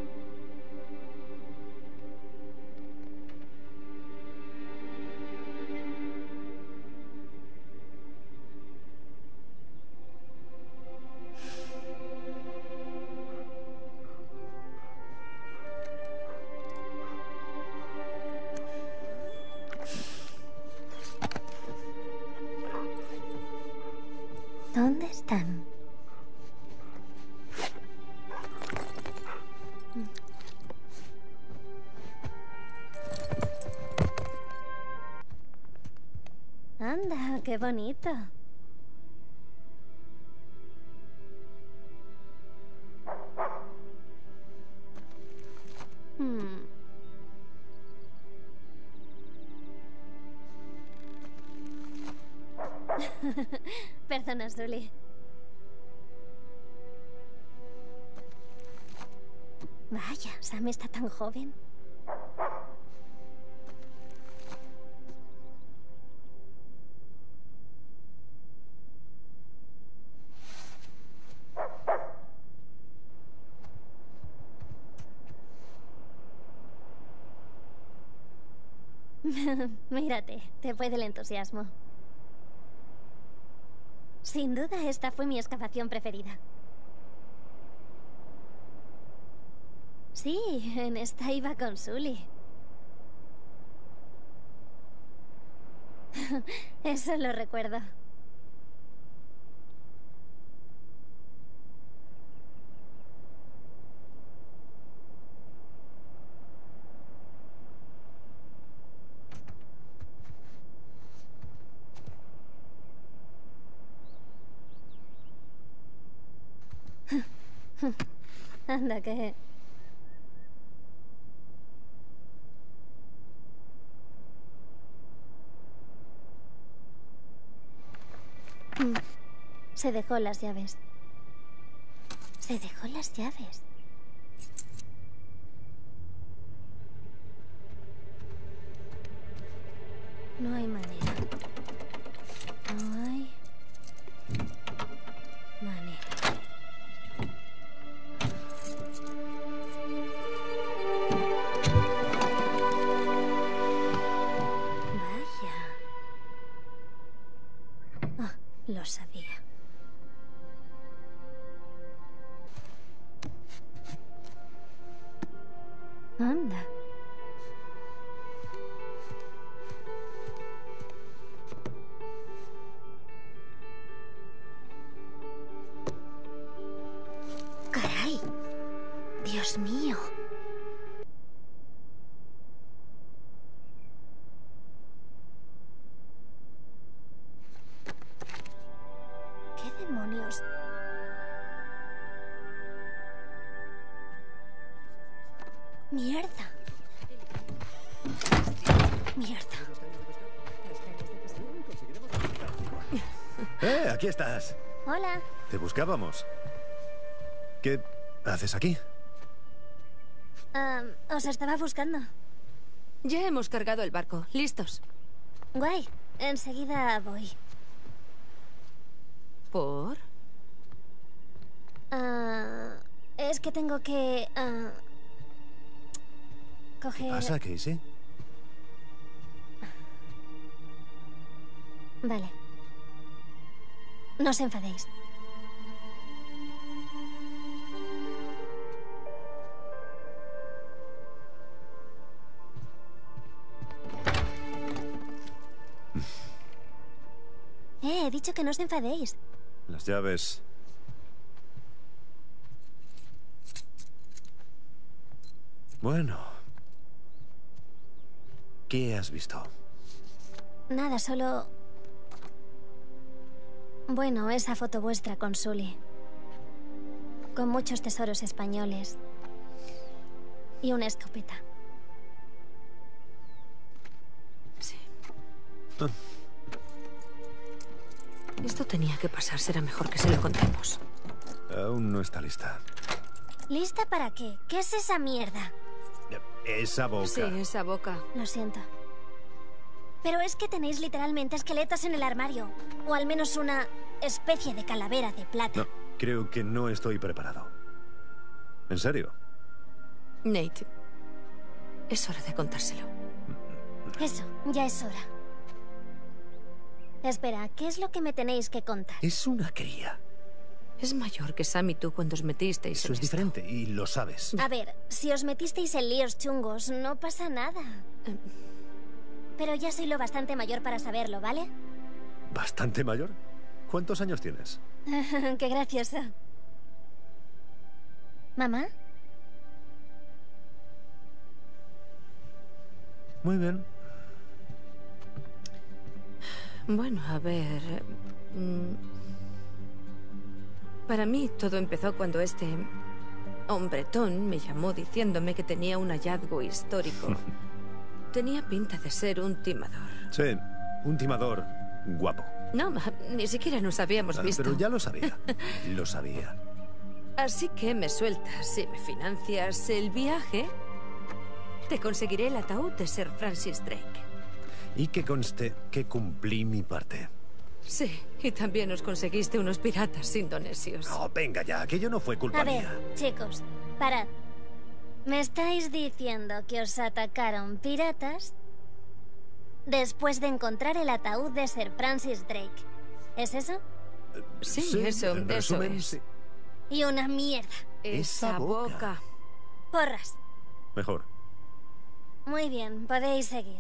¿Dónde están? Anda, qué bonito. Perdona, Sully. Vaya, Sam está tan joven. Mírate, te puede el entusiasmo. Sin duda, esta fue mi excavación preferida. Sí, en esta iba con Sully. Eso lo recuerdo. Anda, que... Se dejó las llaves. Se dejó las llaves. No hay manera. No hay manera. Lo sabía. Anda. Caray. Dios mío. Mierda. Mierda. Aquí estás. Hola. Te buscábamos. ¿Qué haces aquí? Os estaba buscando. Ya hemos cargado el barco. ¿Listos? Guay. Enseguida voy. ¿Por? Es que tengo que... coger... ¿Qué pasa, Casey? Vale. No os enfadéis. He dicho que no os enfadéis. Las llaves. Bueno. ¿Qué has visto? Nada, solo... Bueno, esa foto vuestra con Sully. Con muchos tesoros españoles. Y una escopeta. Sí. Esto tenía que pasar. Será mejor que se lo contemos. Aún no está lista. ¿Lista para qué? ¿Qué es esa mierda? Esa boca. Sí, esa boca. Lo siento. Pero es que tenéis literalmente esqueletos en el armario. O al menos una especie de calavera de plata. No, creo que no estoy preparado. ¿En serio? Nate, es hora de contárselo. Eso, ya es hora. Espera, ¿qué es lo que me tenéis que contar? Es una cría. Es mayor que Sam y tú cuando os metisteis Eso en es diferente y lo sabes. A ver, si os metisteis en líos chungos, no pasa nada. Pero ya soy lo bastante mayor para saberlo, ¿vale? ¿Bastante mayor? ¿Cuántos años tienes? Qué gracioso. ¿Mamá? Muy bien. Bueno, a ver... Para mí todo empezó cuando este hombretón me llamó diciéndome que tenía un hallazgo histórico. Tenía pinta de ser un timador. Sí, un timador guapo. No, ni siquiera nos habíamos visto. Pero ya lo sabía. Lo sabía. Así que me sueltas. Si me financias el viaje, te conseguiré el ataúd de Sir Francis Drake. Y que conste que cumplí mi parte. Sí, y también os conseguiste unos piratas indonesios. No, venga ya, aquello no fue culpa A ver, mía. chicos, parad. ¿Me estáis diciendo que os atacaron piratas después de encontrar el ataúd de Sir Francis Drake? ¿Es eso? Sí, eso es. Sí. Y una mierda. Esa boca. Porras. Mejor. Muy bien, podéis seguir.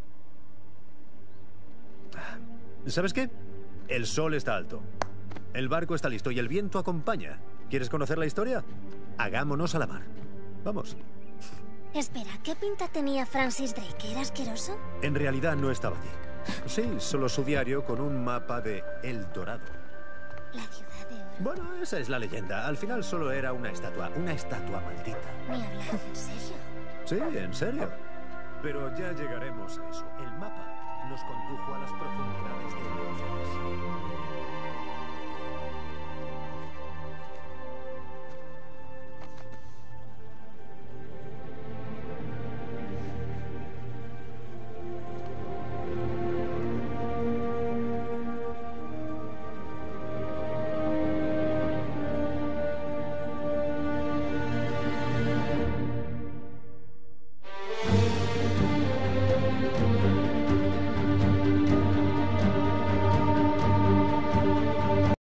¿Sabes qué? El sol está alto. El barco está listo y el viento acompaña. ¿Quieres conocer la historia? Hagámonos a la mar. Vamos. Espera, ¿qué pinta tenía Francis Drake? ¿Era asqueroso? En realidad no estaba allí. Sí, solo su diario con un mapa de El Dorado. La ciudad de oro. Bueno, esa es la leyenda. Al final solo era una estatua maldita. ¿Me hablas en serio? Sí, en serio. Pero ya llegaremos a eso. El mapa nos condujo a las profundidades de Amazonas.